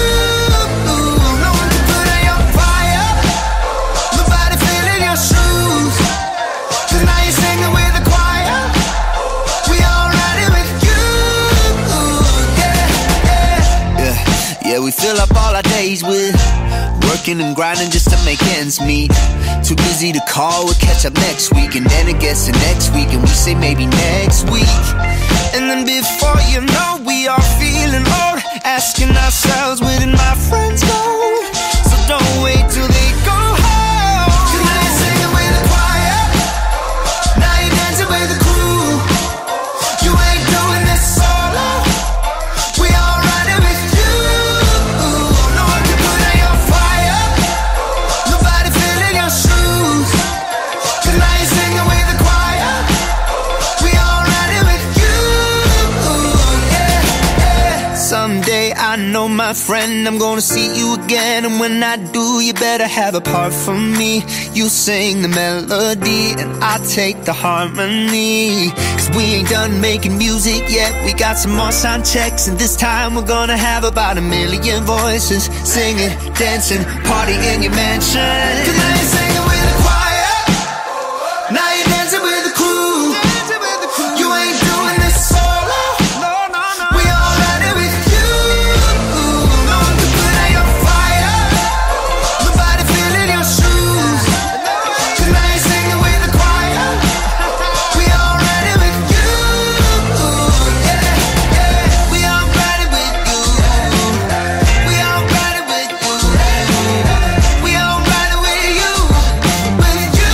Speaker 1: No one can put out your fire, nobody feeling your shoes. Cause now you're singing with the choir, we all ride it with you. Yeah, yeah, yeah, yeah, we fill up all our days with working and grinding just to make ends meet. Too busy to call, we'll catch up next week. And then it gets to next week and we say maybe next week. And then before you know, we are feeling old, asking ourselves, where did my friends go? So don't wait till they go home. Cause now you're singing with the choir, now you're dancing with the crew. You ain't doing this solo, we all ride it with you. No one can put out your fire, nobody feeling your shoes. Cause now you're singing with the choir, we all ride it with you. Yeah, yeah. Someday I know, my friend, I'm gonna see you again. And when I do, you better have a part for me. You sing the melody and I take the harmony. Cause we ain't done making music yet, we got some more sound checks. And this time we're gonna have about a million voices, singing, dancing, party in your mansion. Cause now you're singing with the choir, now you're dancing with the crew. You ain't doing this solo, we all ride it with you. No one can put out your fire, nobody feeling your shoes. Cause now you're singing with the choir, we all ride it with you. Yeah, yeah, we all ride it with you. We all ride it with you. We all ride it with you. With you.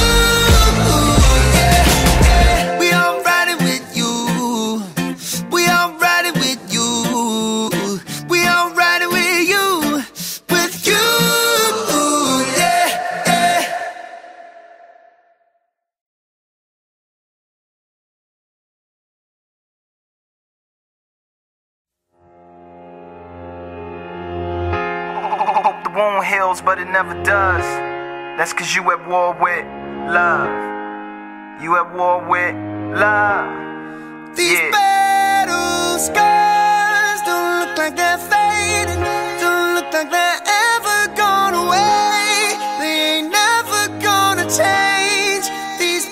Speaker 1: Yeah, yeah, we all ride it with you. We all ride it with you. We all ride it with you. With you. Yeah, yeah.
Speaker 3: Hope the wound heals, but it never does. That's cause you at war with love. You at war with love.
Speaker 1: These
Speaker 3: Yeah.
Speaker 1: battle scars don't look like they're fading, don't look like they're ever gone away. They ain't never gonna change. These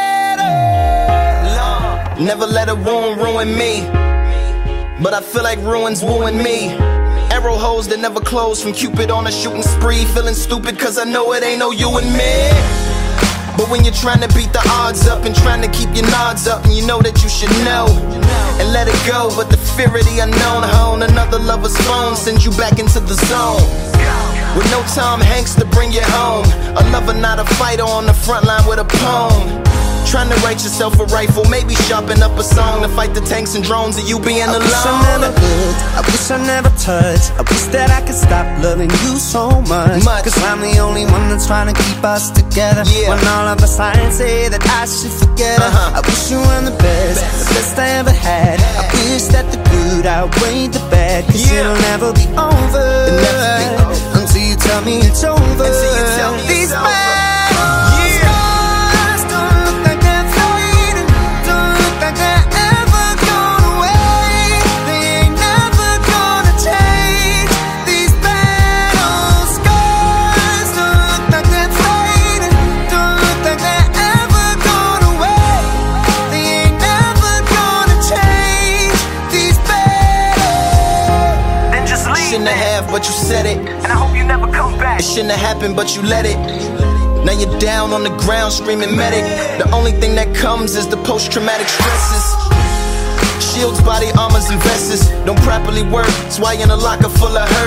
Speaker 1: battles.
Speaker 4: Never let a wound ruin me, but I feel like ruins wooing me. Arrow holes that never close, from Cupid on a shooting spree. Feeling stupid cause I know it ain't no you and me. But when you're trying to beat the odds up and trying to keep your nods up, and you know that you should know and let it go, but the fear of the unknown, hone another lover's phone sends you back into the zone. With no Tom Hanks to bring you home, a lover not a fighter on the front line with a poem. Trying to write yourself a rifle, maybe sharpen up a song to fight the tanks and drones of you being alone.
Speaker 1: I wish I never looked, I wish I never touched, I wish that I could stop loving you so much,
Speaker 4: much.
Speaker 1: Cause I'm the only one that's trying to keep us together.
Speaker 4: Yeah.
Speaker 1: When all of the signs say that I should forget her,
Speaker 4: Uh-huh.
Speaker 1: I wish you were the best, the best I ever had. I wish that the good outweighed the bad, cause
Speaker 4: Yeah.
Speaker 1: it'll never be over,
Speaker 4: It'll never be over.
Speaker 1: until you tell me it's over.
Speaker 4: Until you tell me
Speaker 1: These
Speaker 4: it's over.
Speaker 1: battles,
Speaker 4: Yeah.
Speaker 1: scars don't look like they're fading, don't look like they're ever gone away. They ain't never gonna change. These battle scars don't look like they're fading, don't look like they're ever gone away. They ain't never gonna change. These battles.
Speaker 3: Then just leave,
Speaker 4: Shouldn't
Speaker 3: man.
Speaker 4: have, but you said it.
Speaker 3: And I hope you never come back.
Speaker 4: It shouldn't have happened, but you let it. Now you're down on the ground screaming medic. The only thing that comes is the post-traumatic stresses. Shields, body armors, and vests don't properly work. That's why you're in a locker full of hurt.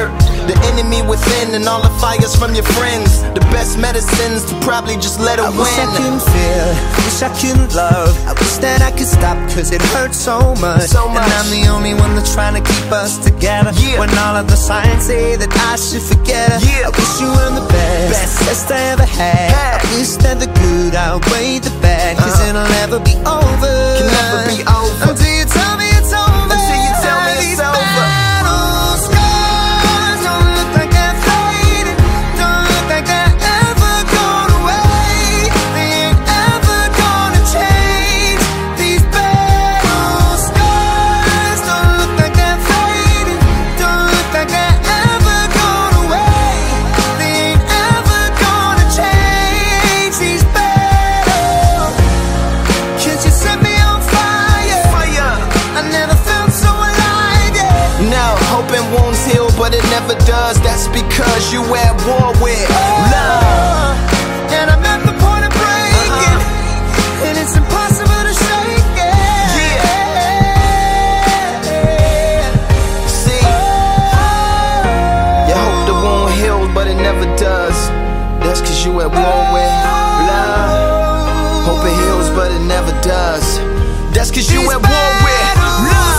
Speaker 4: The enemy within and all the fires from your friends. The best medicines to probably just let it
Speaker 1: I
Speaker 4: win.
Speaker 1: wish I couldn't feel, wish I couldn't love. I wish that I could stop cause it hurts so much.
Speaker 4: So much.
Speaker 1: And I'm the only one that's trying to keep us together.
Speaker 4: Yeah.
Speaker 1: When all of the signs say that I should forget her.
Speaker 4: Yeah.
Speaker 1: I wish you were the best,
Speaker 4: Best.
Speaker 1: best I ever had.
Speaker 4: Had.
Speaker 1: I wish that the good outweighed the bad. Cause
Speaker 4: Uh-huh.
Speaker 1: it'll never be over.
Speaker 4: Can never be over.
Speaker 1: Until you tell me it's over.
Speaker 4: Until you tell me it's
Speaker 1: These
Speaker 4: over.
Speaker 1: battle scars don't look like they're fading. Don't look like they're ever gone away. They ain't ever gonna change. These battle scars don't look like they're fading. Don't look like they're ever gone away. They ain't ever gonna change. These battles. Can't you set me on fire?
Speaker 4: Fire.
Speaker 1: I never felt so alive, yeah.
Speaker 4: Now, hoping wounds heal, but it never does. That's because you at war with love.
Speaker 1: And I'm at the point of breaking,
Speaker 4: Uh-huh.
Speaker 1: and it's impossible to shake it.
Speaker 4: See, you hope the wound heals, but it never does. That's cause you at war with love. Hope it heals, but it never does. That's cause you at war with love.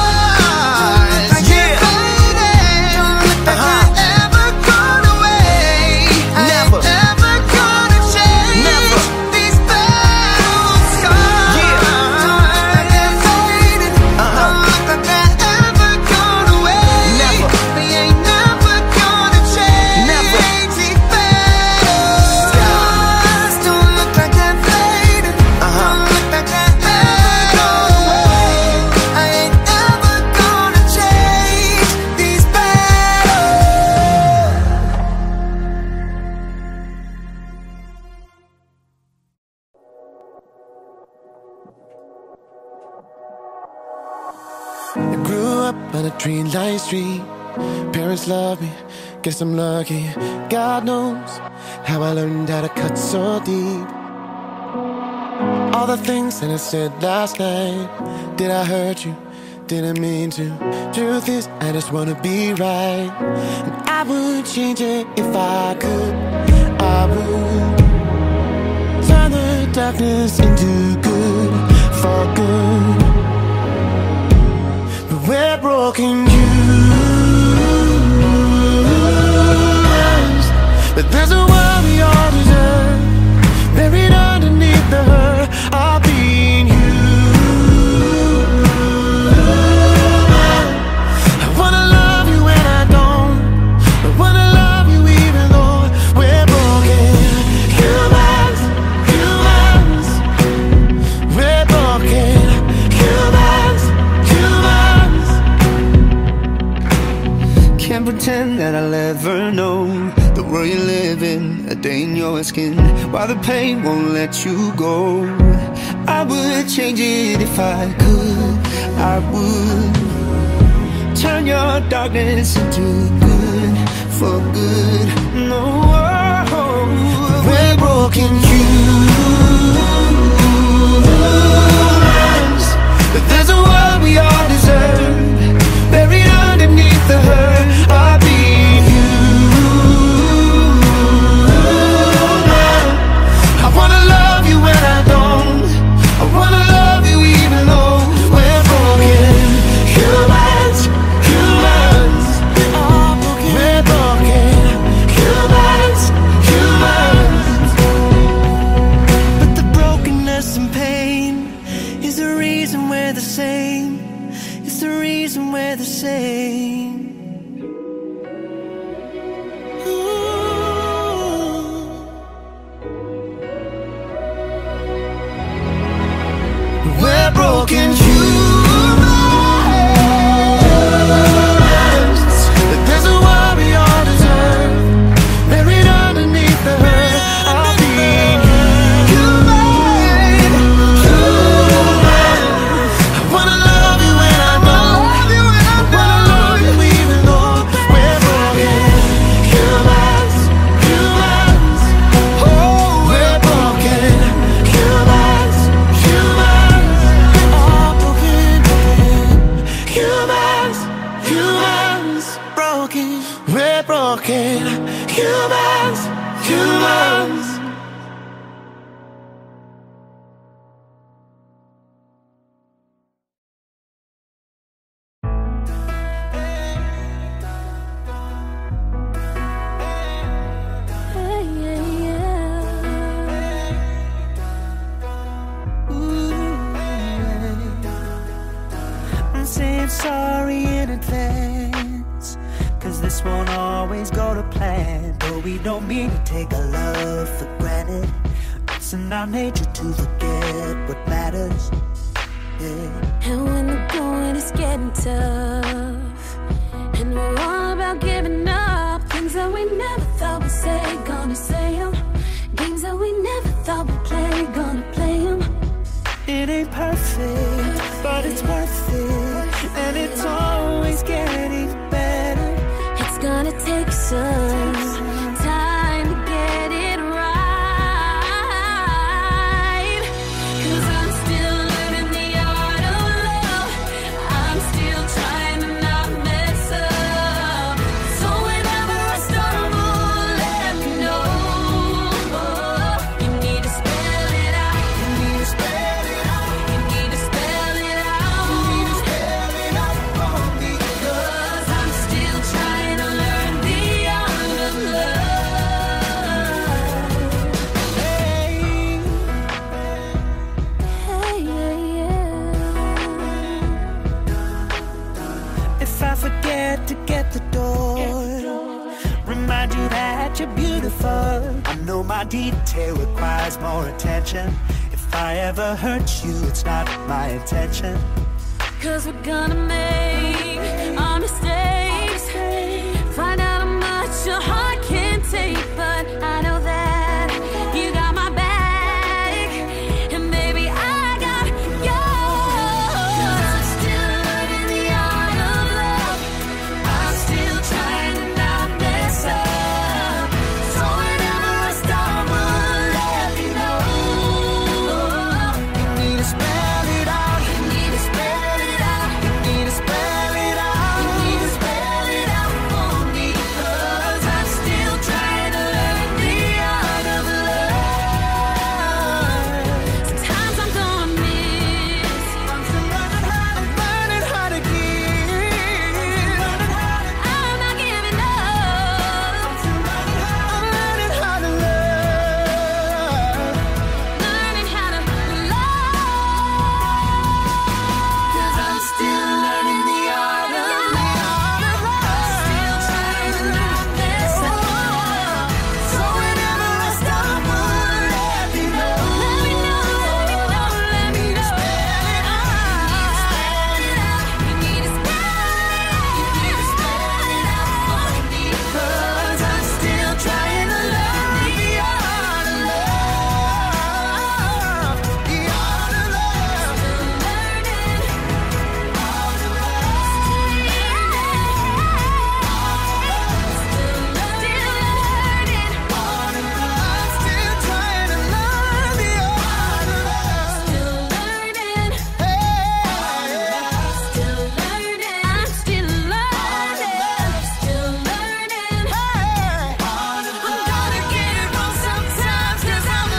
Speaker 6: On a tree line street, parents love me, guess I'm lucky. God knows how I learned how to cut so deep. All the things that I said last night, did I hurt you? Didn't mean to. Truth is, I just wanna be right, and I would change it if I could. I would turn the darkness into good, for good. We're broken humans, but there's a world we all deserve, buried underneath the hurt of being human. I wanna love you when I don't. I wanna love you even though we're broken humans, humans. We're broken humans, humans.
Speaker 1: Can't pretend that I'll ever know the world you live in, a day in your skin, while the pain won't let you go. I would change it if I could. I would turn your darkness into good, for good. No, we're broken humans, but there's a world we all deserve, buried underneath the hurt of being human. I wanna love you when I don't. I wanna love you even though we're broken humans, humans. We're broken
Speaker 6: We're broken humans, humans.
Speaker 1: Sorry in advance, cause this won't always go to plan. But we don't mean to take our love for granted. It's in our nature to forget what matters, yeah.
Speaker 2: And when the going is getting tough, and we're all about giving up, things that we never thought we'd say, gonna say them. Games that we never thought we'd play, gonna play them.
Speaker 1: It ain't perfect, but it's worth it. And it's always getting better.
Speaker 2: It's gonna take some time to get it right. Cause I'm still learning the art of love. I'm still trying to not mess up. So whenever I stumble, let me know. You need to spell it out. You need to spell it out. You need to spell it out. You need to spell it out for me. Cause I'm still trying to learn the art of love.
Speaker 1: Hey,
Speaker 2: Hey, yeah, yeah.
Speaker 1: if I forget to get the door, remind you that you're beautiful. I know my detail requires more attention. If I ever hurt you, it's not my intention.
Speaker 2: Cause we're gonna make our mistakes, find out how much your heart can take. But I know that you got my back, and baby, I got yours. I'm still learning the art of love. I'm still trying to not mess up. So whenever I stumble, let me know.
Speaker 1: You need to spell it out.
Speaker 2: You need to spell it out.
Speaker 1: You need to spell it out.
Speaker 2: You need to spell it out for me. Cause I'm still trying to learn the art of love. Sometimes I'm gonna miss.
Speaker 1: I'm still learning how to, learning how to give.
Speaker 2: I'm not giving up.
Speaker 1: I'm learning how to love.
Speaker 2: Learning how to love. Cause I'm still learning the art of love. Still trying to not mess up. So whenever I stumble, let me know. Let me know, let me know, let me know. You need to spell it out. You need to spell it out for me. Cause I'm still trying to learn the art of love.
Speaker 1: The art of love. I'm still trying to learn the art of love. I'm gonna get it wrong sometimes 'cause I'm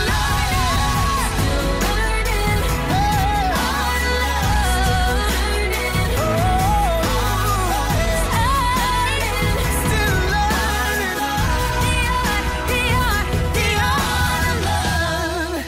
Speaker 1: still learning the art of love.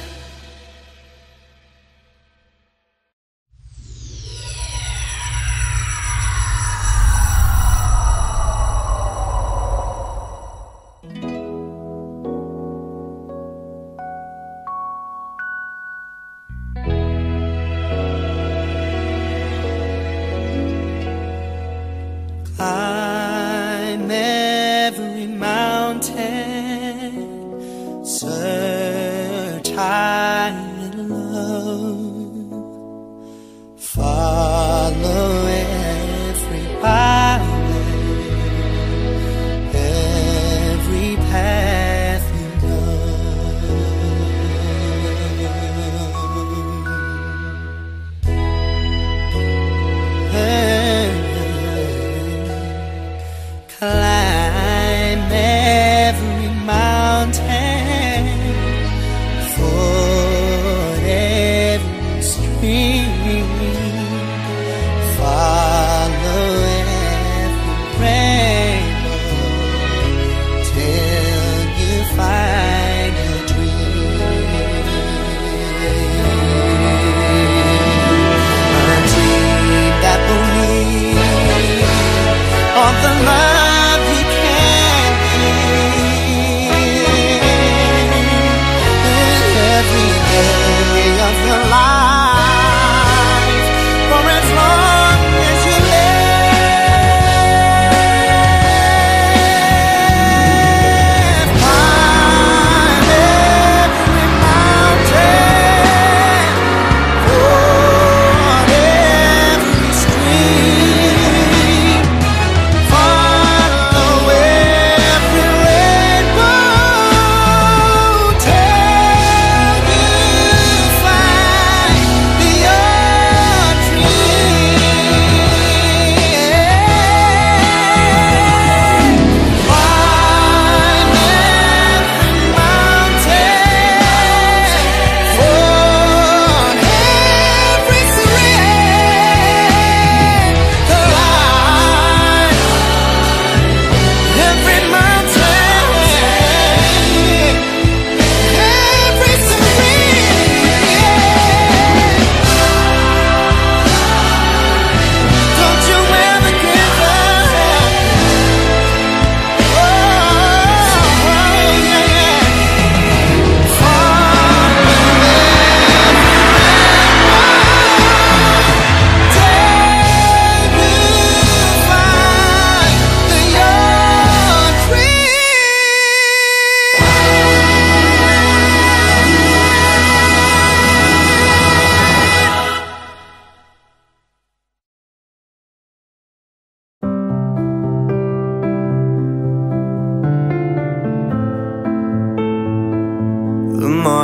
Speaker 1: Climb every mountain, search high and low, follow every highway, every path you know. Climb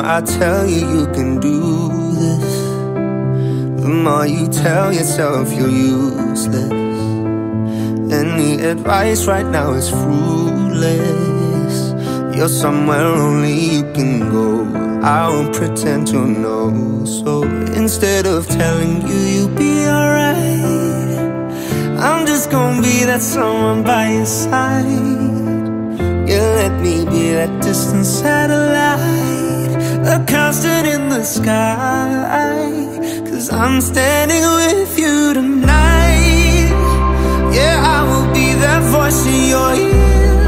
Speaker 5: I tell you you can do this, the more you tell yourself you're useless. Any advice right now is fruitless. You're somewhere only you can go. I won't pretend to know. So instead of telling you you'll be alright, I'm just gonna be that someone by your side. Yeah, let me be that distant satellite, a constant in the sky. Cause I'm standing with you tonight. Yeah, I will be that voice in your ear,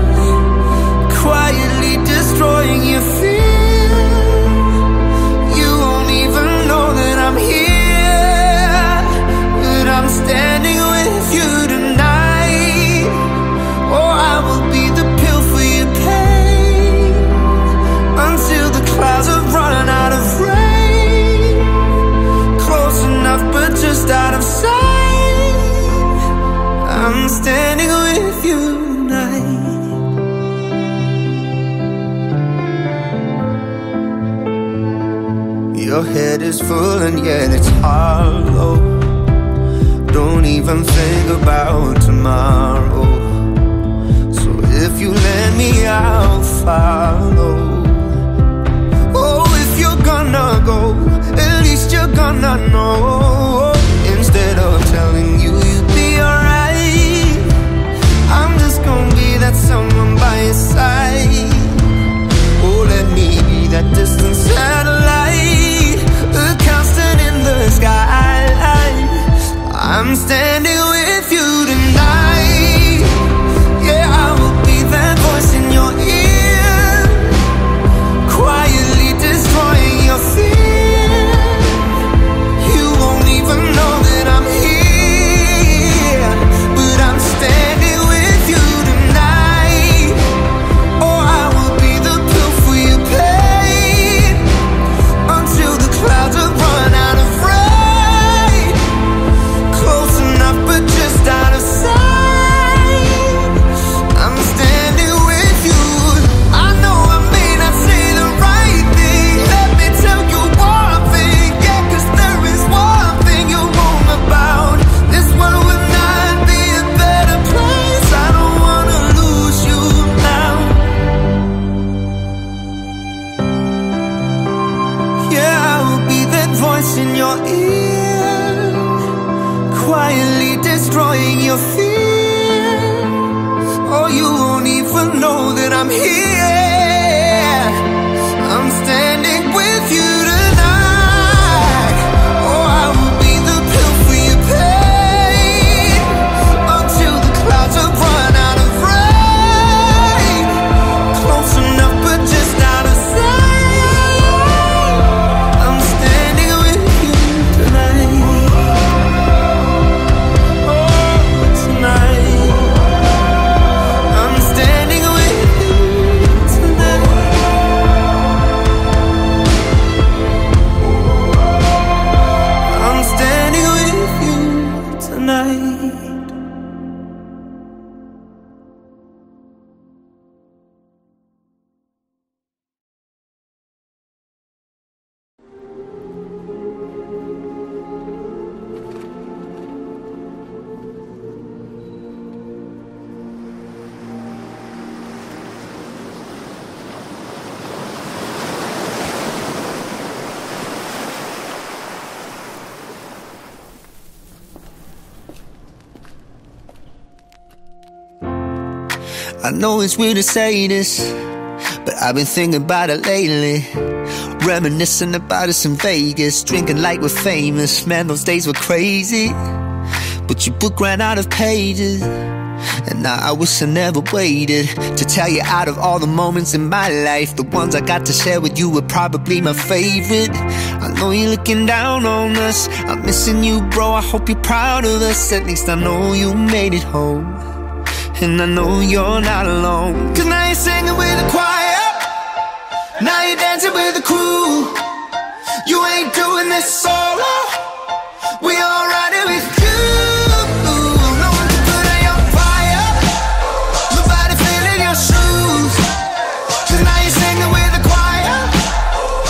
Speaker 5: quietly destroying your fear. You won't even know that I'm here, but I'm standing with you tonight. Oh, I will be the pill for your pain, until the clouds are running out of rain. Close enough but just out of sight. I'm standing with you tonight. Your head is full and yet it's hollow. Don't even think about tomorrow. So if you let me, I'll follow. Oh, if you're gonna go, at least you're gonna know. Instead of telling you you'll be alright, I'm just gonna be that someone by your side. Oh, let me be that distant satellite, a constant in the sky. I'm standing with you tonight. Yeah, I will be that voice in your ear, quietly destroying your fear. You won't even know that I'm here, but I'm standing with you tonight. Oh, I will be the pill for your pain, until the clouds have run out of rain. Close enough but just out of sight. I'm standing with you. I know I may not say the right thing. Let me tell you one thing, yeah, cause there is one thing you're wrong about. This world would not be a better place. I don't wanna lose you now. Yeah, I will be that voice in your ear, quietly destroying your fear. Oh, you won't even know that I'm here. I'm standing with you tonight. Oh, I will be the pill for your pain, until the clouds have run out of rain. Close enough but just out of sight. I'm standing with you tonight. I'm standing with you tonight. I'm standing with you tonight. I know it's weird to say this, but I've been thinking about it lately. Reminiscing about us in Vegas, drinking like we're famous. Man, those days were crazy, but your book ran out of pages. And now I wish I never waited to tell you, out of all the moments in my life, the ones I got to share with you were probably my favorite. I know you're looking down on us, I'm missing you, bro. I hope you're proud of us. At least I know you made it home, and I know you're not alone. Cause now you're singing with the choir, now you're dancing with the crew. You ain't doing this solo, we all ride it with you. No one can put out your fire, nobody feeling your shoes. Cause now you're singing with the choir,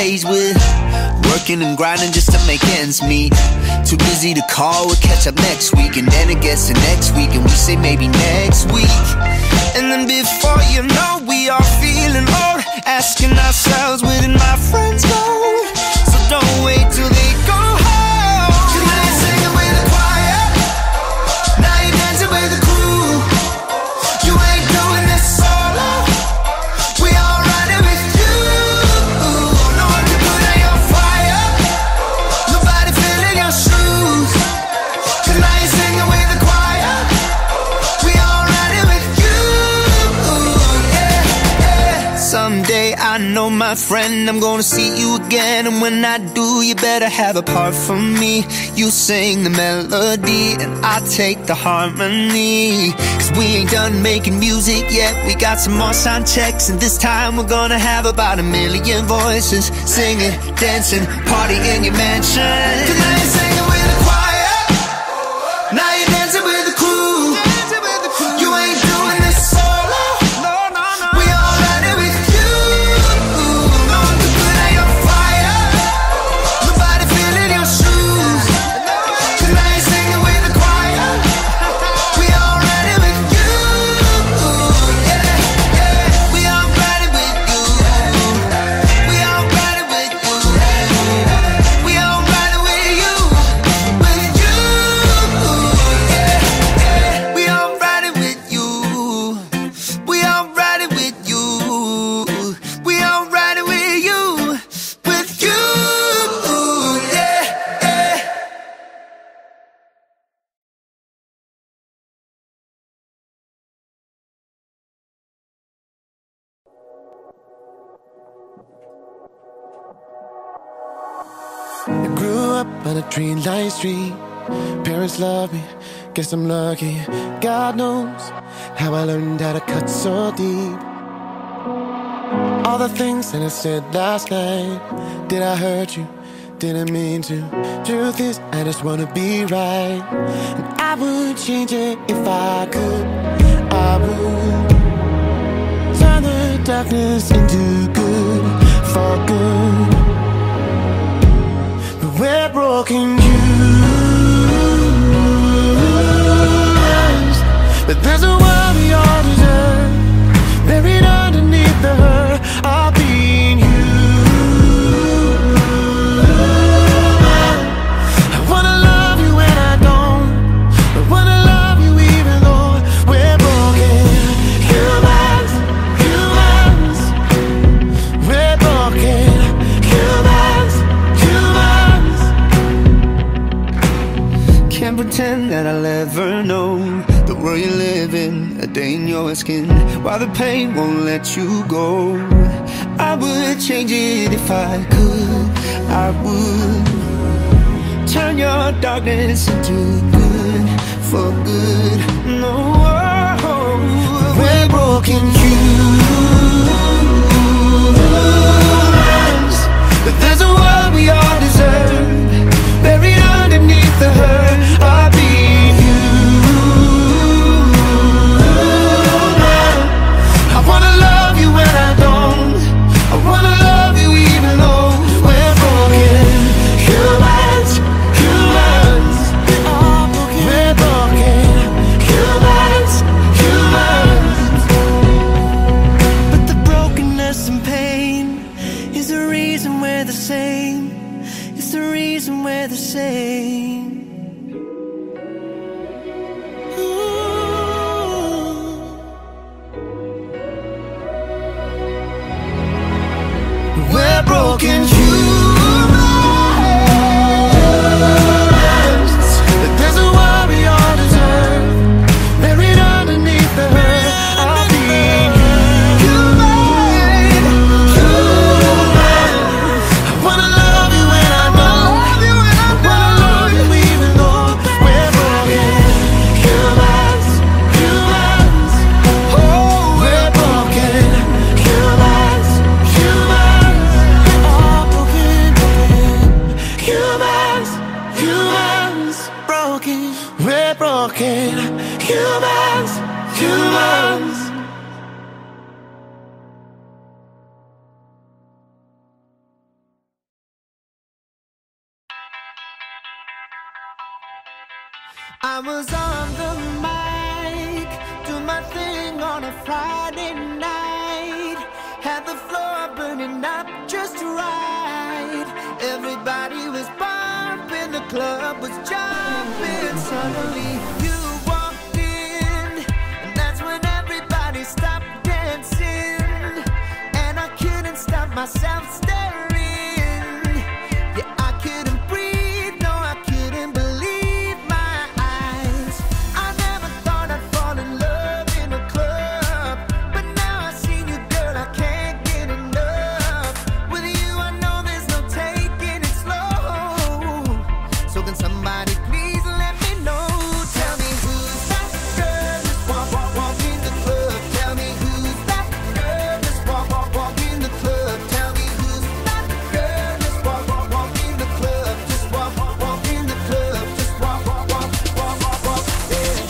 Speaker 7: days with working and grinding just to make ends meet. Too busy to call, we'll catch up next week. And then it gets to next week and we say maybe next week.
Speaker 1: And then before you know, we are feeling old, asking ourselves, where did my friends go? So don't wait till they go home. 'Cause now you're singing with the choir, now you're dancing with the crew. You ain't doing this solo, we all riding with you. No one can put out your fire, nobody filling your shoes. 'Cause now you're singing with the choir, we all riding with you. Yeah, yeah. Someday I know, my friend, I'm gonna see you again. And when I do, you better have a part for me. You sing the melody and I take the harmony. 'Cause we ain't done making music yet, we got some more sound checks. And this time we're gonna have about a million voices, singing, dancing, party in your mansion. 'Cause now you're singing with the choir, now you're dancing with the crew. You ain't doing this solo, we all riding with you. No one can put out your fire, nobody filling your shoes. 'Cause now you're singing with the choir, we all riding with you. Yeah, yeah. We all riding with you, we all riding with you, we all riding with you, with you. Yeah, yeah. We all riding with you, we all riding with you, we all riding with you, with you. Yeah, yeah.
Speaker 6: I grew up on a tree-lined street. Parents love me, guess I'm lucky. God knows how I learned how to cut so deep. All the things that I said last night, did I hurt you? Didn't mean to. Truth is, I just wanna be right. And I would change it if I could. I would turn the darkness into good, for good. But we're broken humans, but there's a world we all deserve, buried underneath the hurt of being human. I wanna love you when I don't, I wanna love you even though we're broken humans, humans. We're broken humans, humans.
Speaker 1: Can't pretend that I'll ever know the world you live in, a day in your skin, while the pain won't let you go. I would change it if I could, I would turn your darkness into good, for good. No, we're broken humans, but there's a world we all deserve, buried underneath the hurt of being human.
Speaker 6: I wanna love you when I don't, I wanna love you even though we're broken humans, humans. We're broken humans, humans.
Speaker 1: But the brokenness and pain is the reason we're the same, it's the reason we're the same.
Speaker 6: We're broken humans, but there's a world we all deserve, buried underneath the hurt of being human, human. I wanna love you when I know, I wanna love you even though we're broken humans, humans. Oh, we're broken humans, humans. All broken, humans, humans. Broken, we're broken humans, humans.
Speaker 1: I was on the mic, do my thing on a Friday night. Had the floor burning up just right. Everybody was bumping, the club was jumping. Suddenly you walked in, and that's when everybody stopped dancing. And I couldn't stop myself staring. Yeah, I couldn't breathe, no, I couldn't believe my eyes. I never thought I'd fall in love in a club, but now I see you, girl, I can't get enough. With you, I know there's no taking it slow. So can somebody please let me know? Tell me who's that girl just walk, walk, walk in the club. Tell me who's that girl just walk, walk, walk in the club. Tell me who's that girl just walk, walk, walk in the club. Just walk, walk, walk in the club. Just walk, walk, walk, walk, walk, walk. Yeah.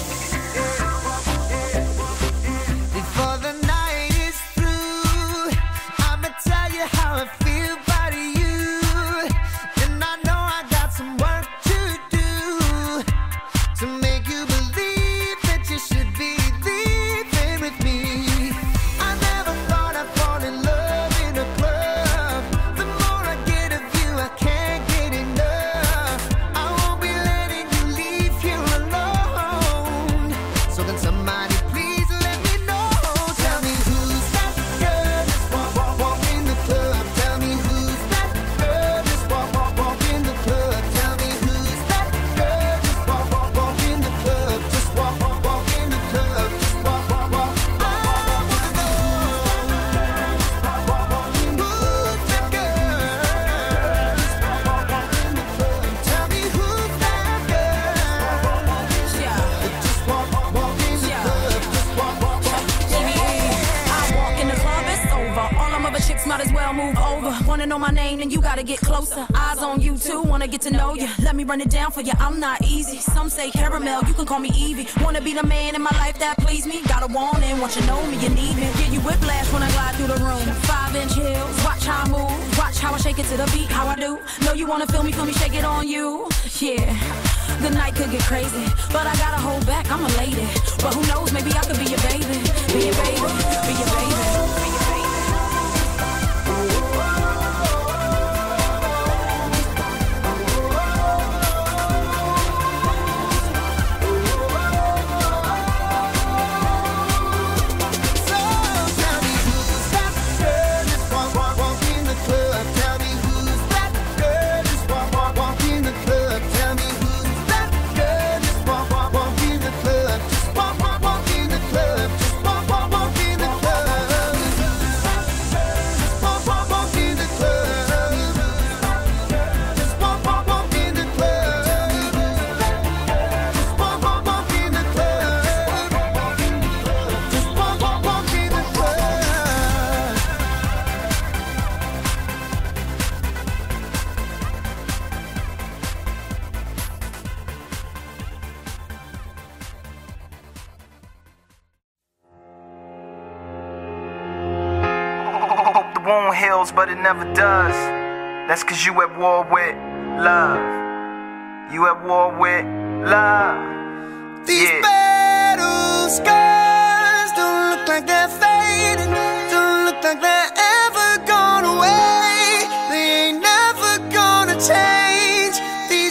Speaker 1: Before the night is through, I'ma tell you how I feel about you. And I know I got some work to do to make you believe that you should be leaving with me. I never thought I'd fall in love in a club. The more I get of you, I can't get enough. I won't be letting you leave here alone. So can somebody please let me know? Tell me who's that girl just walk, walk, walk in the club. Tell me who's that girl just walk, walk, walk in the club. Tell me who's that girl just walk, walk, walk in the club. Just walk, walk, walk in the club. Just walk, walk, walk. I wanna know. Walk, walk, walk in the club. Who's that girl? Just walk, walk, walk in the club. Tell me who's that girl?
Speaker 2: Yeah.
Speaker 1: Just walk, walk, walk in the club. Just walk, walk, walk.
Speaker 2: I walk in the club, it's over. All them other chicks might as well move over. Wanna know my name, then you gotta get closer. Eyes on you too, wanna get to know you. Let me run it down for you, I'm not easy. Some say caramel, you can call me Evie. Wanna be the man in my life that please me. Got a want and want you know me, you need me. Get you whiplash when I glide through the room. Five inch heels, watch how I move. Watch how I shake it to the beat, how I do. Know you wanna feel me, feel me, shake it on you. Yeah. The night could get crazy, but I gotta hold back, I'm a lady. But who knows, maybe I could be your baby. Be your baby, be your baby, be your baby.
Speaker 1: So tell me who's that girl just walk, walk, walk in the club. Tell me who's that girl just walk, walk, walk in the club. Tell me who's that girl just walk, walk, walk in the club. Just walk, walk, walk in the club. Just walk, walk, walk in the club. Just walk, walk, walk in the club. Just walk, walk, walk in the club. Just walk, walk, walk in the club. Just walk, walk, walk in the club.
Speaker 3: Hope the wound heals, but it never does. That's cause you at war with love. You at war with love.
Speaker 1: These
Speaker 3: Yeah.
Speaker 1: battle scars don't look like they're fading. Don't look like they're ever gone away. They ain't never gonna change. These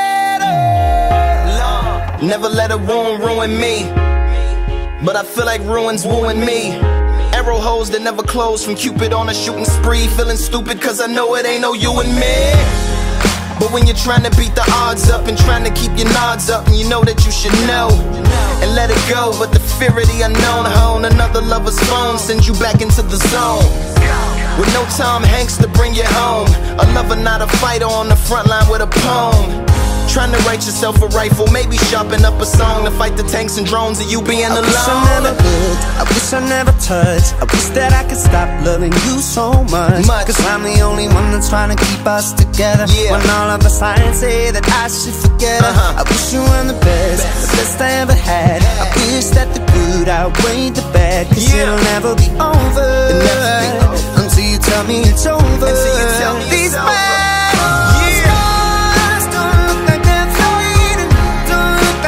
Speaker 1: battles.
Speaker 4: Never let a wound ruin me, but I feel like ruins wooing me. Arrow holes that never close from Cupid on a shooting spree. Feeling stupid cause I know it ain't no you and me. But when you're trying to beat the odds up and trying to keep your nods up, and you know that you should know and let it go, but the fear of the unknown hone another lover's phone sends you back into the zone. With no Tom Hanks to bring you home, a lover not a fighter on the front line with a poem. Trying to write yourself a rifle, maybe sharpen up a song to fight the tanks and drones of you being alone.
Speaker 8: I wish I never could, I wish I never touched. I wish that I could stop loving you so much,
Speaker 4: Much.
Speaker 8: Cause I'm the only one that's trying to keep us together.
Speaker 4: Yeah.
Speaker 8: When all of the signs say that I should forget her.
Speaker 4: Uh-huh.
Speaker 8: I wish you were the best, the best I ever had. I wish that the good outweighed the bad, cause
Speaker 4: Yeah.
Speaker 8: it'll never be over,
Speaker 4: It'll never be over.
Speaker 8: until you tell me it's over.
Speaker 4: Until you tell me it's
Speaker 8: These
Speaker 4: over.
Speaker 8: bad
Speaker 4: Yeah.
Speaker 8: scars don't look like they're fading. Don't look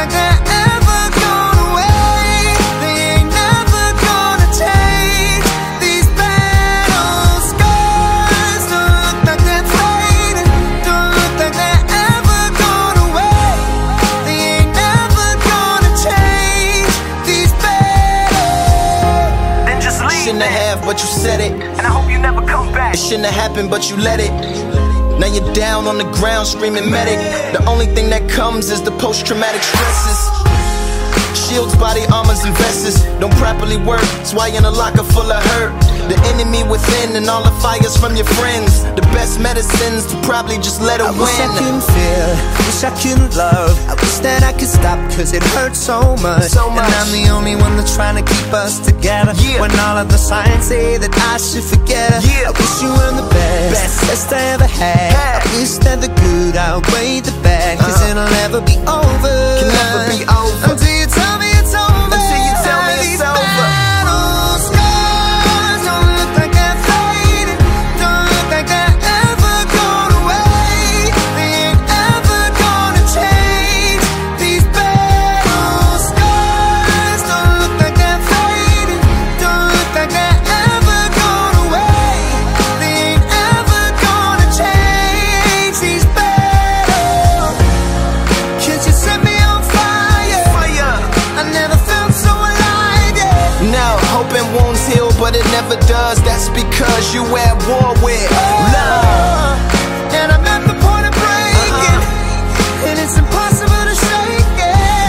Speaker 4: shouldn't have happened, but you let it. Now you're down on the ground screaming medic. The only thing that comes is the post-traumatic stresses. Shields, body armors, and vests don't properly work. That's why you're in a locker full of hurt. The enemy within and all the fires from your friends. The best medicines to probably just let it
Speaker 8: I
Speaker 4: win.
Speaker 8: wish I couldn't feel, wish I couldn't love. I wish that I could stop, cause it hurts so much.
Speaker 4: So much.
Speaker 8: And I'm the only one that's trying to keep us together.
Speaker 4: Yeah.
Speaker 8: When all of the signs say that I should forget her.
Speaker 4: Yeah.
Speaker 8: I wish you were the best,
Speaker 4: Best.
Speaker 8: best I ever had.
Speaker 4: Had.
Speaker 8: I wish that the good outweighed the bad, cause
Speaker 4: Uh-huh.
Speaker 8: it'll never be over.
Speaker 4: Can never be over.
Speaker 8: Until you tell me it's over.
Speaker 4: Until you tell me it's
Speaker 8: These
Speaker 4: over.
Speaker 8: battle scars don't look like they're fading. Don't look like they're ever gone away. They ain't ever gonna change. These battle scars don't look like they're fading. Don't look like they're ever gone away. They ain't ever gonna change. These battles. Can't you set me on fire?
Speaker 4: Fire.
Speaker 8: I never felt so alive, yeah.
Speaker 4: Now, hoping wounds heal, but it never does. That's because you at war with love.
Speaker 8: And I'm at the point of breaking,
Speaker 4: Uh-huh.
Speaker 8: and it's impossible to shake it.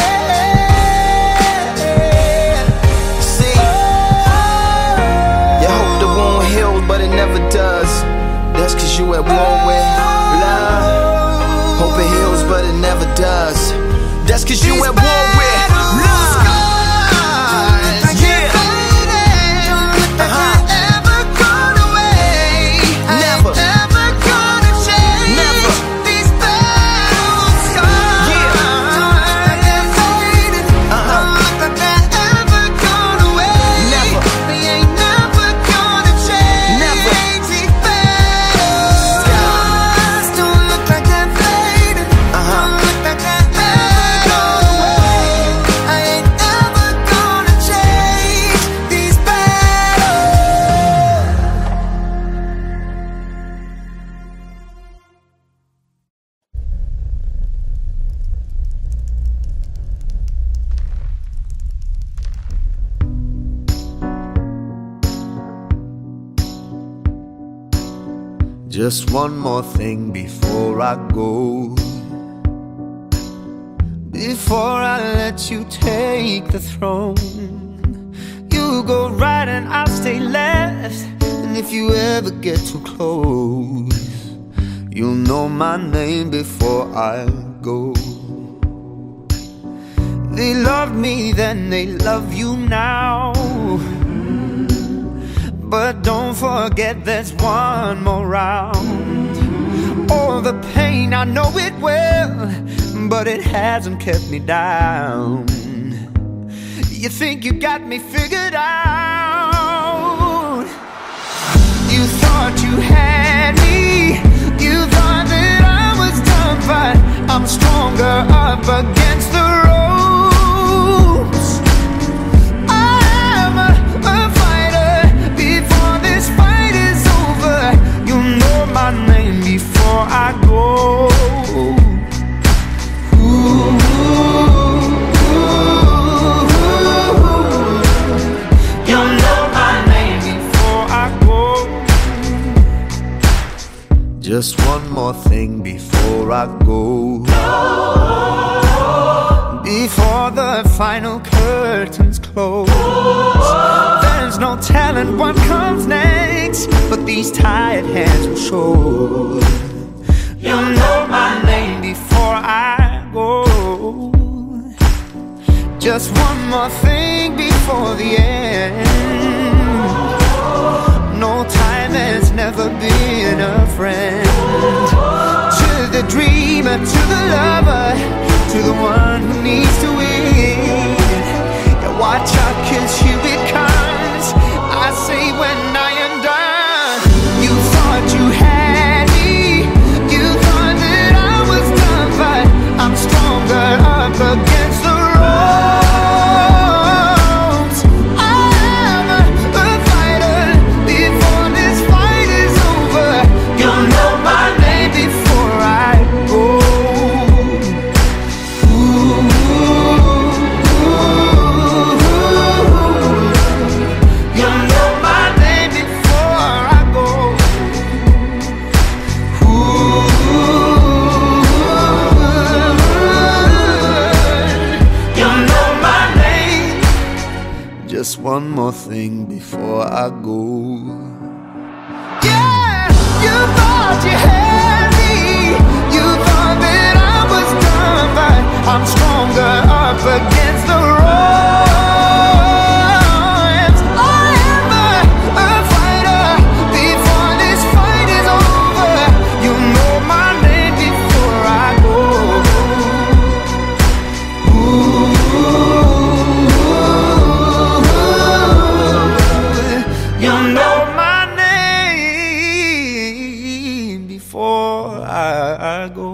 Speaker 4: Yeah. See, you hope the wound heals, but it never does. That's cause you at war with love. Hope it heals, but it never does. That's cause you at war with love. Yeah. Uh-huh. Never. Never.
Speaker 7: Just one more thing before I go. Before I let you take the throne, you go right and I'll stay left. And if you ever get too close, you'll know my name before I go. They loved me then, they love you now. But don't forget there's one more round. Oh, the pain, I know it well, but it hasn't kept me down. You think you got me figured out. You thought you had me. You thought that I was done, but I'm stronger up against the ropes. I'm a, a fighter. Before this fight is over, you'll know my name before I go. Just one more thing before I go. Before the final curtains close, there's no telling what comes next, but these tired hands will show. You'll know my name before I go. Just one more thing before the end. No time has never been a friend. To the dreamer, to the lover, to the one who needs to win. Yeah, watch out, cause here it comes. I say when I am done. You thought you had me. You thought that I was done, but I'm stronger up against the ropes. I'm a, a fighter. Before this fight is over, you'll know my name before I go. just one more thing before I go.
Speaker 8: Yeah, you thought you had me. You thought that I was done, but I'm stronger up against the odds. I am a, a fighter. Before this fight is over, you know my name before I go. You know my name before I go.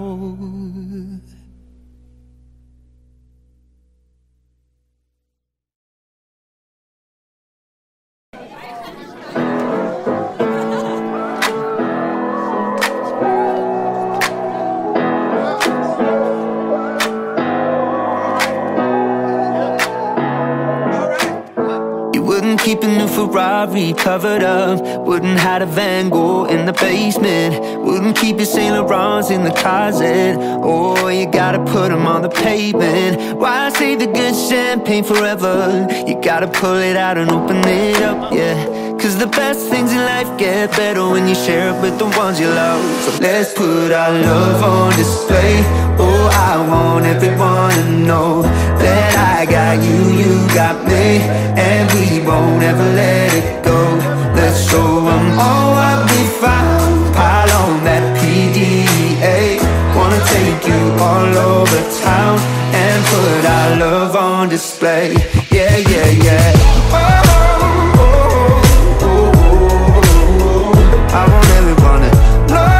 Speaker 8: Keep a new Ferrari covered up. Wouldn't hide a Van Gogh in the basement. Wouldn't keep your Saint Laurents in the closet. Oh, you gotta put them on the pavement. Why save the good champagne forever? You gotta pull it out and open it up, yeah. Cause the best things in life get better when you share it with the ones you love. So let's put our love on display. Oh, I want everyone to know that I got you, you got me, and we won't ever let it go. Let's show them all what we found. Pile on that P D A. Wanna take you all over town and put our love on display. Yeah, yeah, yeah. Oh, oh, oh, oh. I want everyone to know.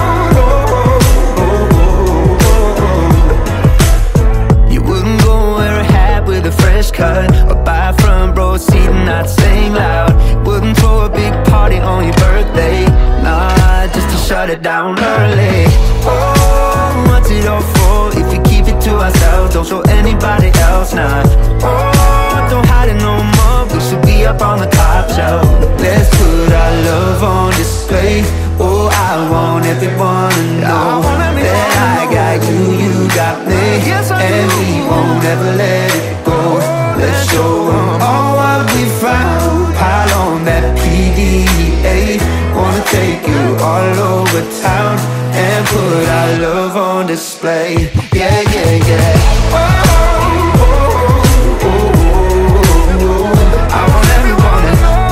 Speaker 8: You wouldn't go wear a hat with a fresh cut, or buy a front row seat and not sing loud. Wouldn't throw a big party on your birthday, nah, just to shut it down early. Oh, what's it all for if we keep it to ourselves? Don't show anybody else, nah. Oh, don't hide it no more, we should be up on the top shelf. Let's put our love on display. Oh, I want everyone to know that I got you, you got me, and we won't ever let it go. Let's show them all what we found. Pile on that P D A. Wanna take you all over town and put our love on display. Yeah, yeah, yeah. Oh, oh, oh, oh, oh. I want everyone to know.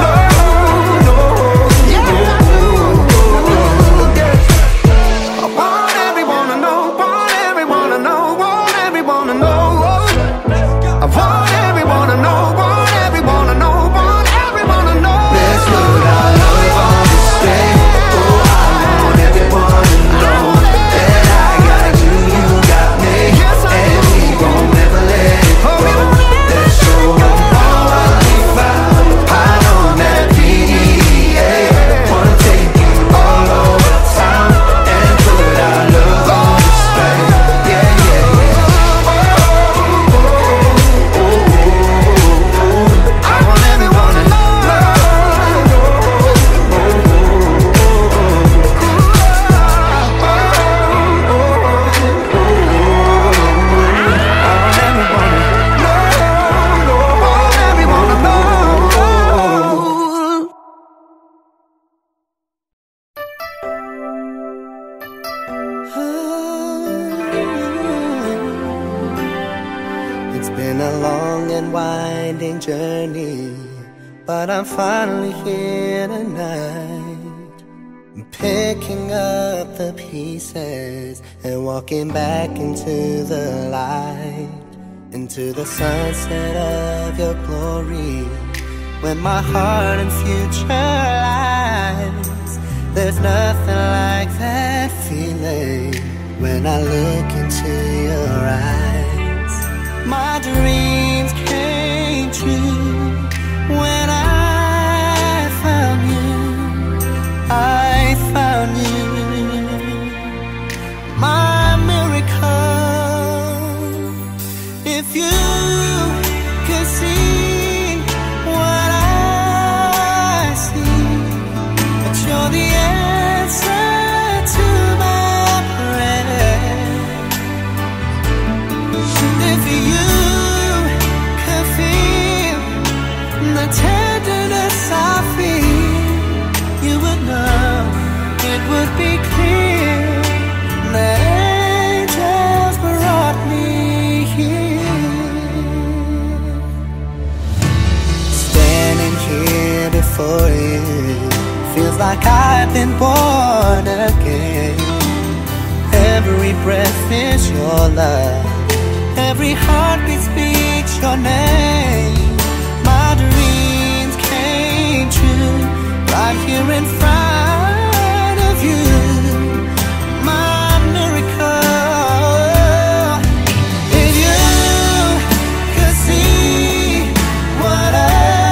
Speaker 8: I want everyone to know, want everyone to know, want everyone to know. I want everyone to know, want everyone to know, want everyone to know. Let's put our love on display. Oh, I want everyone to know that I got you, you got me, and we won't ever let it go. Let's show them all what we found. Pile on that P D A. Wanna take you all over town and put our love on display. Yeah, yeah, yeah. I want everyone to know. It's been a long and winding journey, but I'm finally here tonight. I'm picking up the pieces and walking back into the light, into the sunset of your glory, when my heart and future lies. There's nothing like that feeling when I look into your eyes. My dreams came true when I found you. I found you, my miracle. If you could see what I see, that you're the answer to my prayer. If you could feel
Speaker 7: Every heartbeat speaks your name. My dreams came true right here in front of you. My miracle. If you could see what I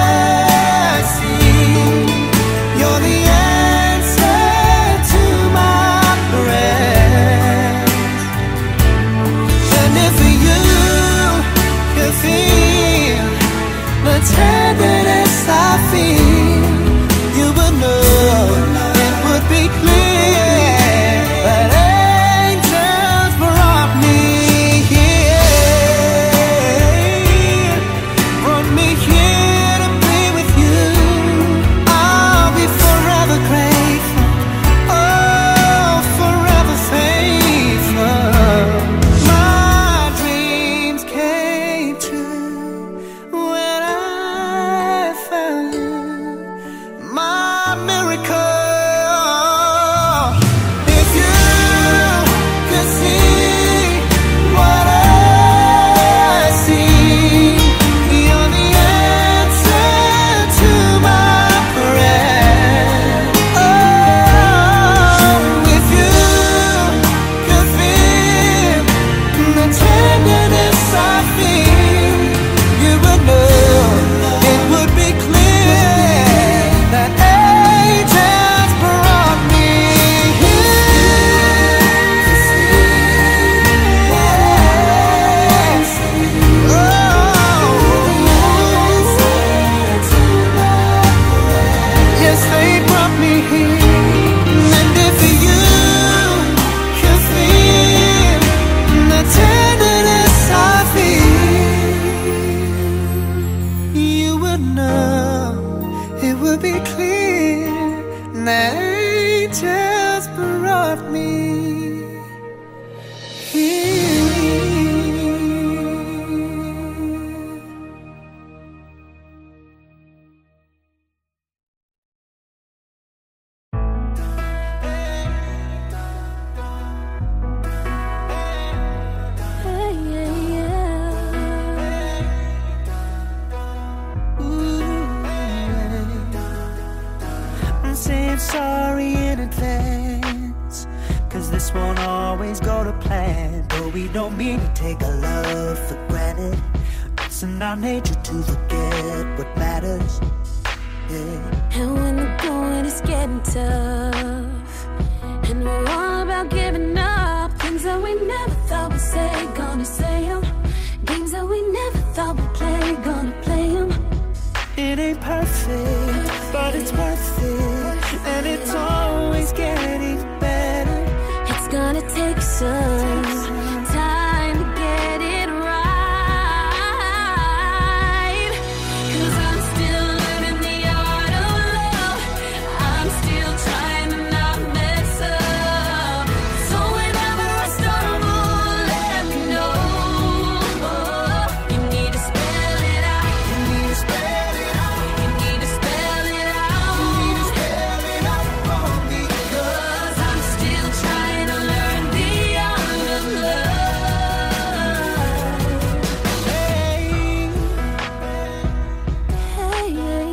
Speaker 7: see, you're the answer to my prayers. And if you could feel the tenderness I feel, you would know it would be clear that angels brought me here, brought me here to be with you. I'll be forever grateful, oh, forever faithful. My dreams came true when I found you. My miracle. If you could see what I see, you're the answer to my prayer. Oh, if you could feel the tenderness I feel, you would know it would be clear that angels brought me here. Yes, they brought me here. And if you could feel the tenderness I feel, you would know it would be clear that angels brought me here. I'm saying sorry in advance, cause this won't always go to plan. But we don't mean to take our love for granted. It's in our nature to forget what matters. Yeah.
Speaker 2: And when the going is getting tough, and we're all about giving up, things that we never thought we'd say, gonna say 'em. Games that we never thought we'd play, gonna play 'em.
Speaker 7: It ain't perfect, but it's worth it, and it's always getting better.
Speaker 2: It's gonna take some time to get it right. Cause I'm still learning the art of love. I'm still trying to not mess up. So whenever I stumble, let me know. You need to spell it out. You need to spell it out. You need to spell it out. You need to spell it out for me. Cause I'm still trying to learn the art of love.
Speaker 7: Hey,
Speaker 2: Hey, yeah,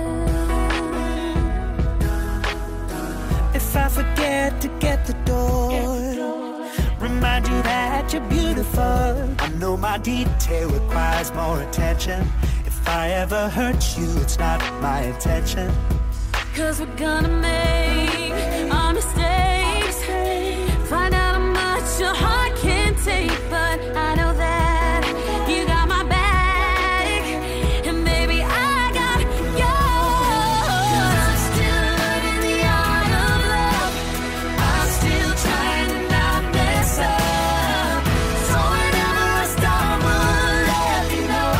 Speaker 2: yeah.
Speaker 7: if I forget to get the door, remind you that you're beautiful. I know my detail requires more attention. If I ever hurt you, it's not my intention.
Speaker 2: Cause we're gonna make our mistakes, find out how much your heart can take. But I know that you got my back, and baby I got yours. I'm still learning the art of love. I'm still trying to not mess up. So whenever I stumble, let me know.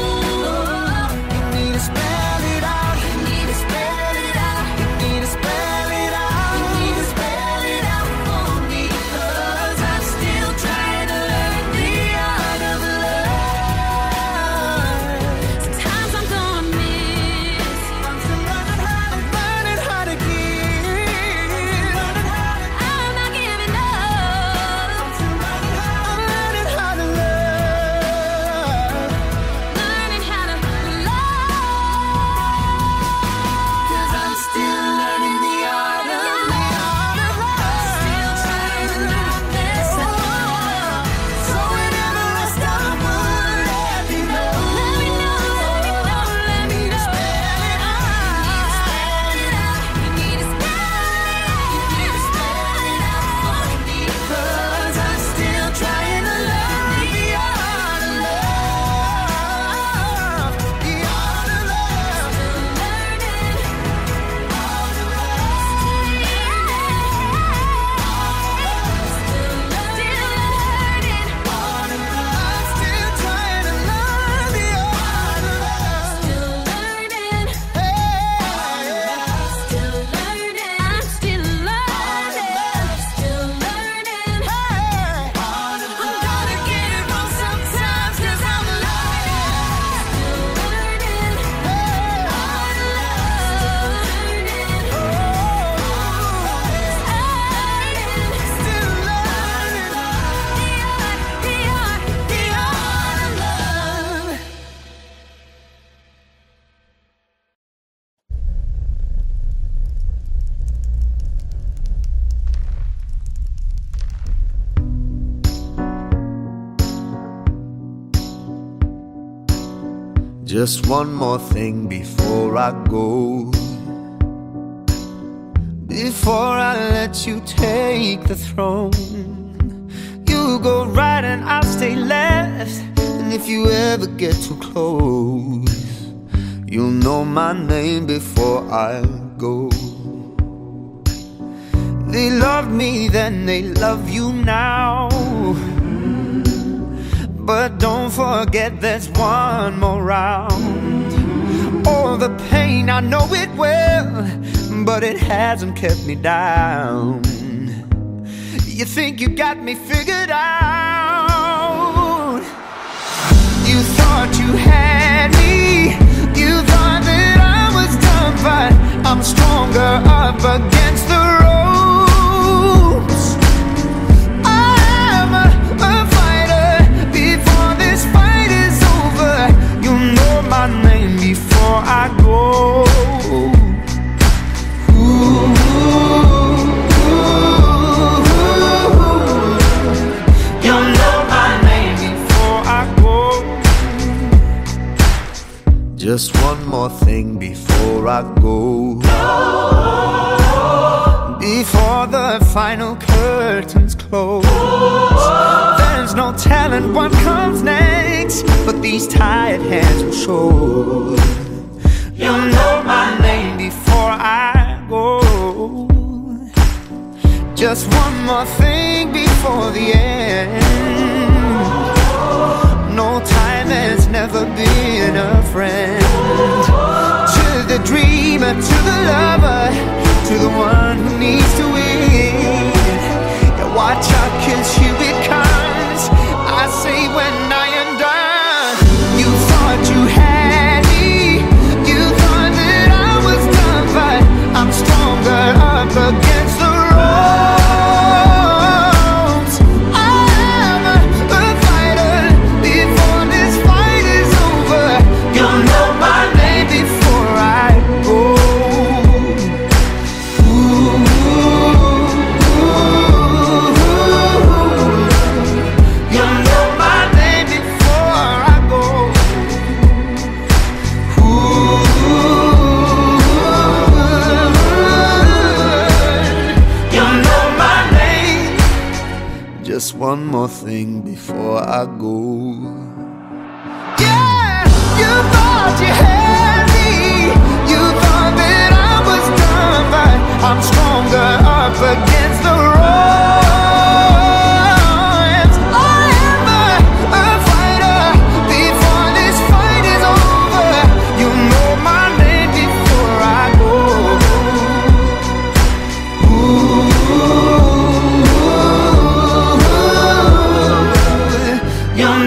Speaker 7: You need to spell it out.
Speaker 2: You need to spell it out.
Speaker 7: You need to spell Just one more thing before I go. Before I let you take the throne, you go right and I'll stay left. And if you ever get too close, you'll know my name before I go. They loved me then, they love you now. But don't forget there's one more round. Oh, the pain, I know it well, but it hasn't kept me down. You think you got me figured out. You thought you had me, you thought that I was done, but I'm stronger up against the ropes. I'm a, a fighter. Before this fight is over, you'll know my name before I go. Just one more thing before I go. Before the final curtains close, there's no telling what comes next, but these tired hands will show. You'll know my name before I go. Just one more thing before the end. No time has never been a friend. To the dreamer, to the lover, to the one who needs to win. Yeah, watch out, 'cause here it comes. I say when I am done. You thought you had me, you thought that I was done, but I'm stronger up against the ropes. I'm a, a fighter. Before this fight is over, you'll know my name before I go. Ooh, you'll know my name before I go. You'll know my name. Just one more thing before I go. Yeah, you thought you had me, you thought that I was done, but I'm stronger up against the ropes. I am a, a fighter. Before this fight is over, you know my name before I go. Ooh, you'll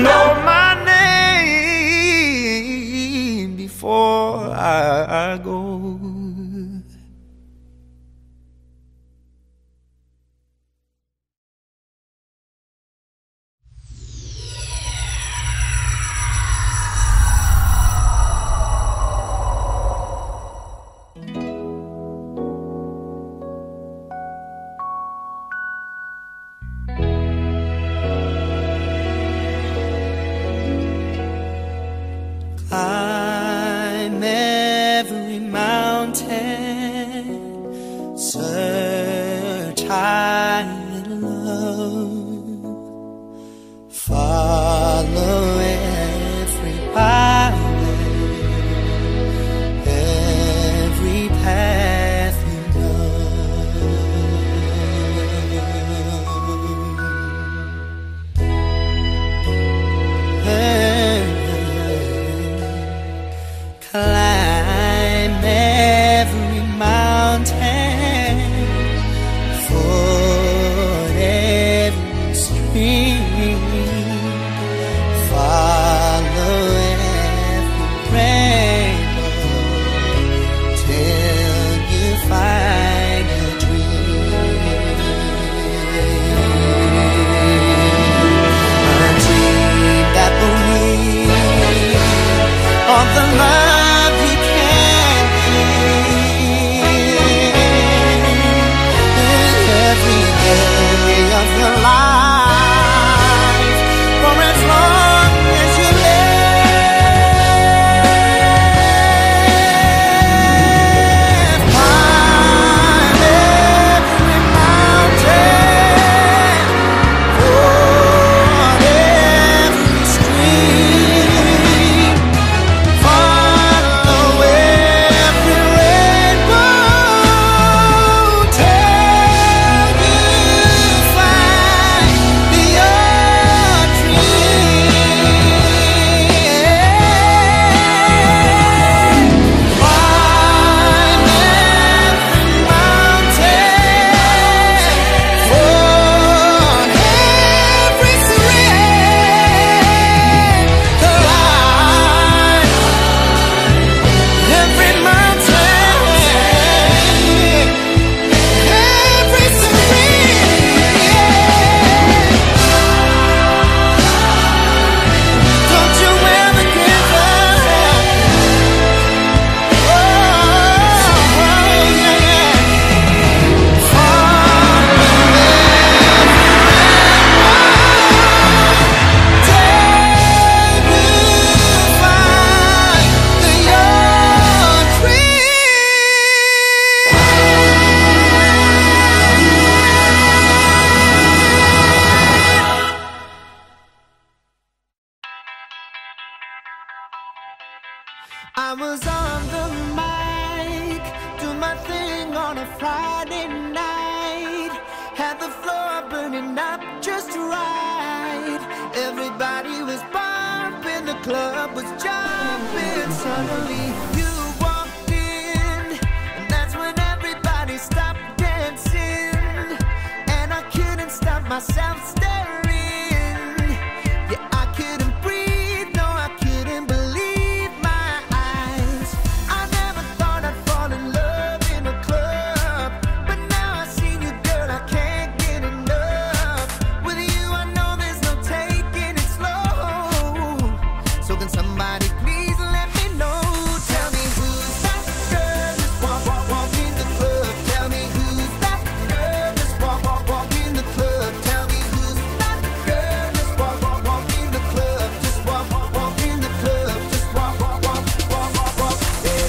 Speaker 1: I was on the mic, do my thing on a Friday night. Had the floor burning up just right. Everybody was bumping, the club was jumping. Suddenly you walked in, and that's when everybody stopped dancing. And I couldn't stop myself staring. Yeah, I couldn't breathe, no, I couldn't believe my eyes. I never thought I'd fall in love in a club, but now I see you, girl, I can't get enough. With you, I know there's no taking it slow. So can somebody please let me know? Tell me who's that girl just walk, walk, walk in the club. Tell me who's that girl just walk, walk, walk in the club. Tell me who's that girl just walk, walk, walk in the club. Just walk, walk, walk in the club. Just walk, walk, walk, walk, walk, walk. Yeah.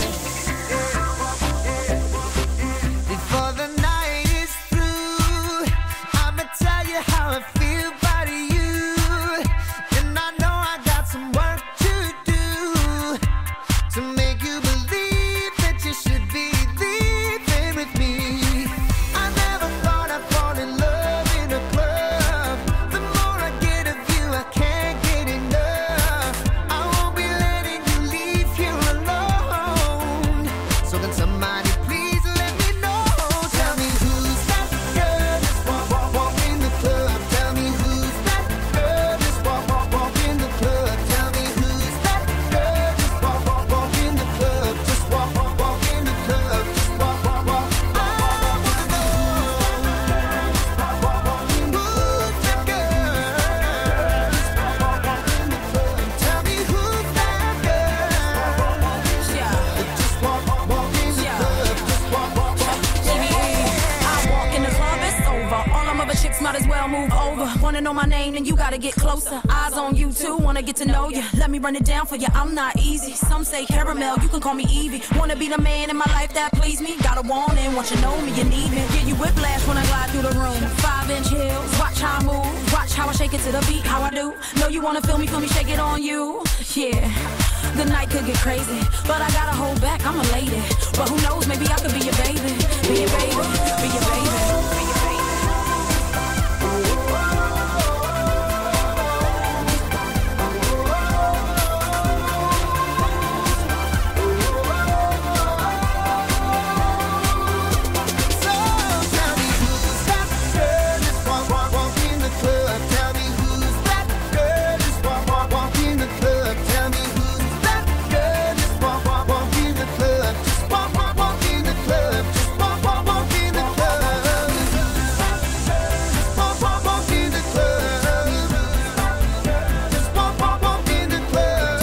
Speaker 1: Before the night is through, I'ma tell you how I feel about you. And I know I got some work to do to make you believe that you should be leaving with me. I never thought I'd fall in love in a club. The more I get of you, I can't get enough. I won't be letting you leave here alone. So can somebody please let me know? Tell me who's that girl just walk, walk, walk in the club. Tell me who's that girl just walk, walk, walk in the club. Tell me who's that girl just walk, walk, walk in the club. Just walk, walk, walk in the club. Just walk, walk, walk. I wanna know who's that girl just walk, walk, walk in the club. Tell me who's that girl
Speaker 2: Yeah.
Speaker 1: that just walk, walk, walk in the
Speaker 2: Yeah.
Speaker 1: club. Just walk, walk, walk.
Speaker 2: I walk in the club, it's over. All them other chicks might as well move over. Wanna know my name, then you gotta get closer. Eyes on you too, wanna get to know you. Let me run it down for you, I'm not easy. Some say caramel, you can call me Evie. Wanna be the man in my life that please me. Got a warning, want you know me, you need me. Give you whiplash when I glide through the room. Five inch heels, watch how I move. Watch how I shake it to the beat, how I do. Know you wanna feel me, feel me, shake it on you. Yeah. The night could get crazy, but I gotta hold back, I'm a lady. But who knows, maybe I could be your baby. Be your baby, be your baby, be your baby.
Speaker 1: So tell me who's that girl just walk, walk, walk in the club. Tell me who's that girl just walk, walk, walk in the club. Tell me who's that girl just walk, walk, walk in the club. Just walk, walk, walk in the club. Just walk, walk, walk in the club. Just walk, walk, walk in the club. Just walk, walk, walk in the club.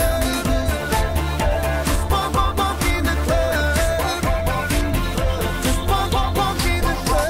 Speaker 1: Just walk, walk, walk in the club. Just walk, walk, walk in the club.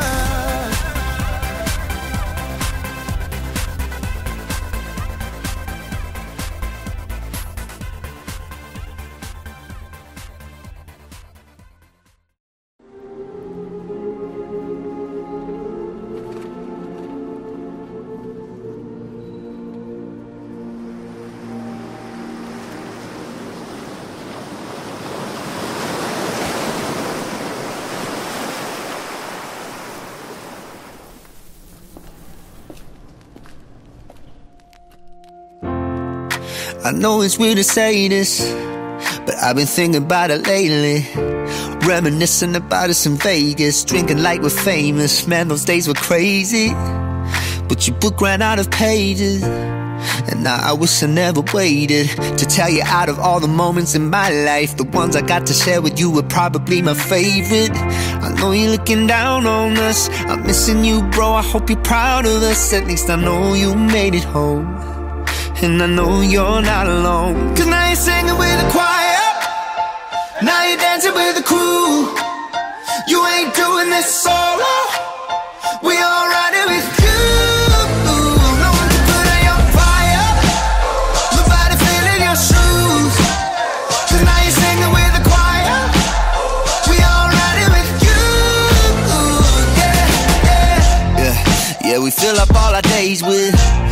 Speaker 7: I know it's weird to say this, but I've been thinking about it lately. Reminiscing about us in Vegas, drinking like we're famous. Man, those days were crazy, but your book ran out of pages. And now I wish I never waited to tell you, out of all the moments in my life, the ones I got to share with you were probably my favorite. I know you're looking down on us, I'm missing you, bro, I hope you're proud of us. At least I know you made it home, and I know you're not alone. Cause now you're singing with the choir, now you're dancing with the crew. You ain't doing this solo, we all riding with you. No one can put out your fire, nobody feeling your shoes. Cause now you're singing with the choir, we all riding with you. Yeah, yeah, yeah, yeah, we fill up all our days with work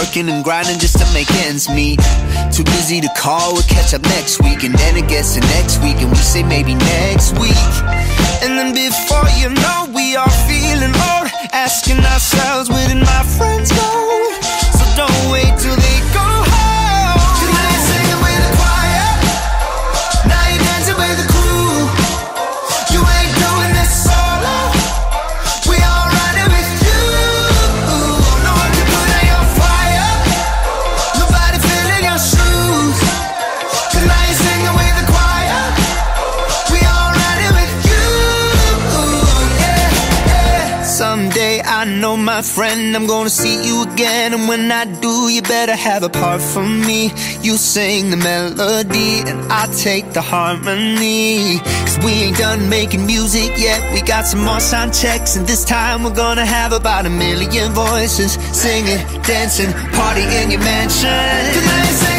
Speaker 9: working and grinding just to make ends meet. Too busy to call, we'll catch up next week. And then it gets to next week and we say maybe next week.
Speaker 7: And then before you know, we are feeling old, asking ourselves, where did my friends go? So don't wait till they go home.
Speaker 5: Tonight you're singing with the choir, now you're dancing with the crew. You ain't doing this solo, we all riding with you. No one can put out your fire, nobody filling your shoes. Tonight you're singing with the choir, we all riding with you. Yeah, yeah.
Speaker 7: Someday I know, my friend, I'm gonna see you again. And when I do, you better have a part for me. You sing the melody and I take the harmony. Cause we ain't done making music yet, we got some more sound checks. And this time we're gonna have about a million voices, singing, dancing, party in your mansion.
Speaker 5: Tonight you're singing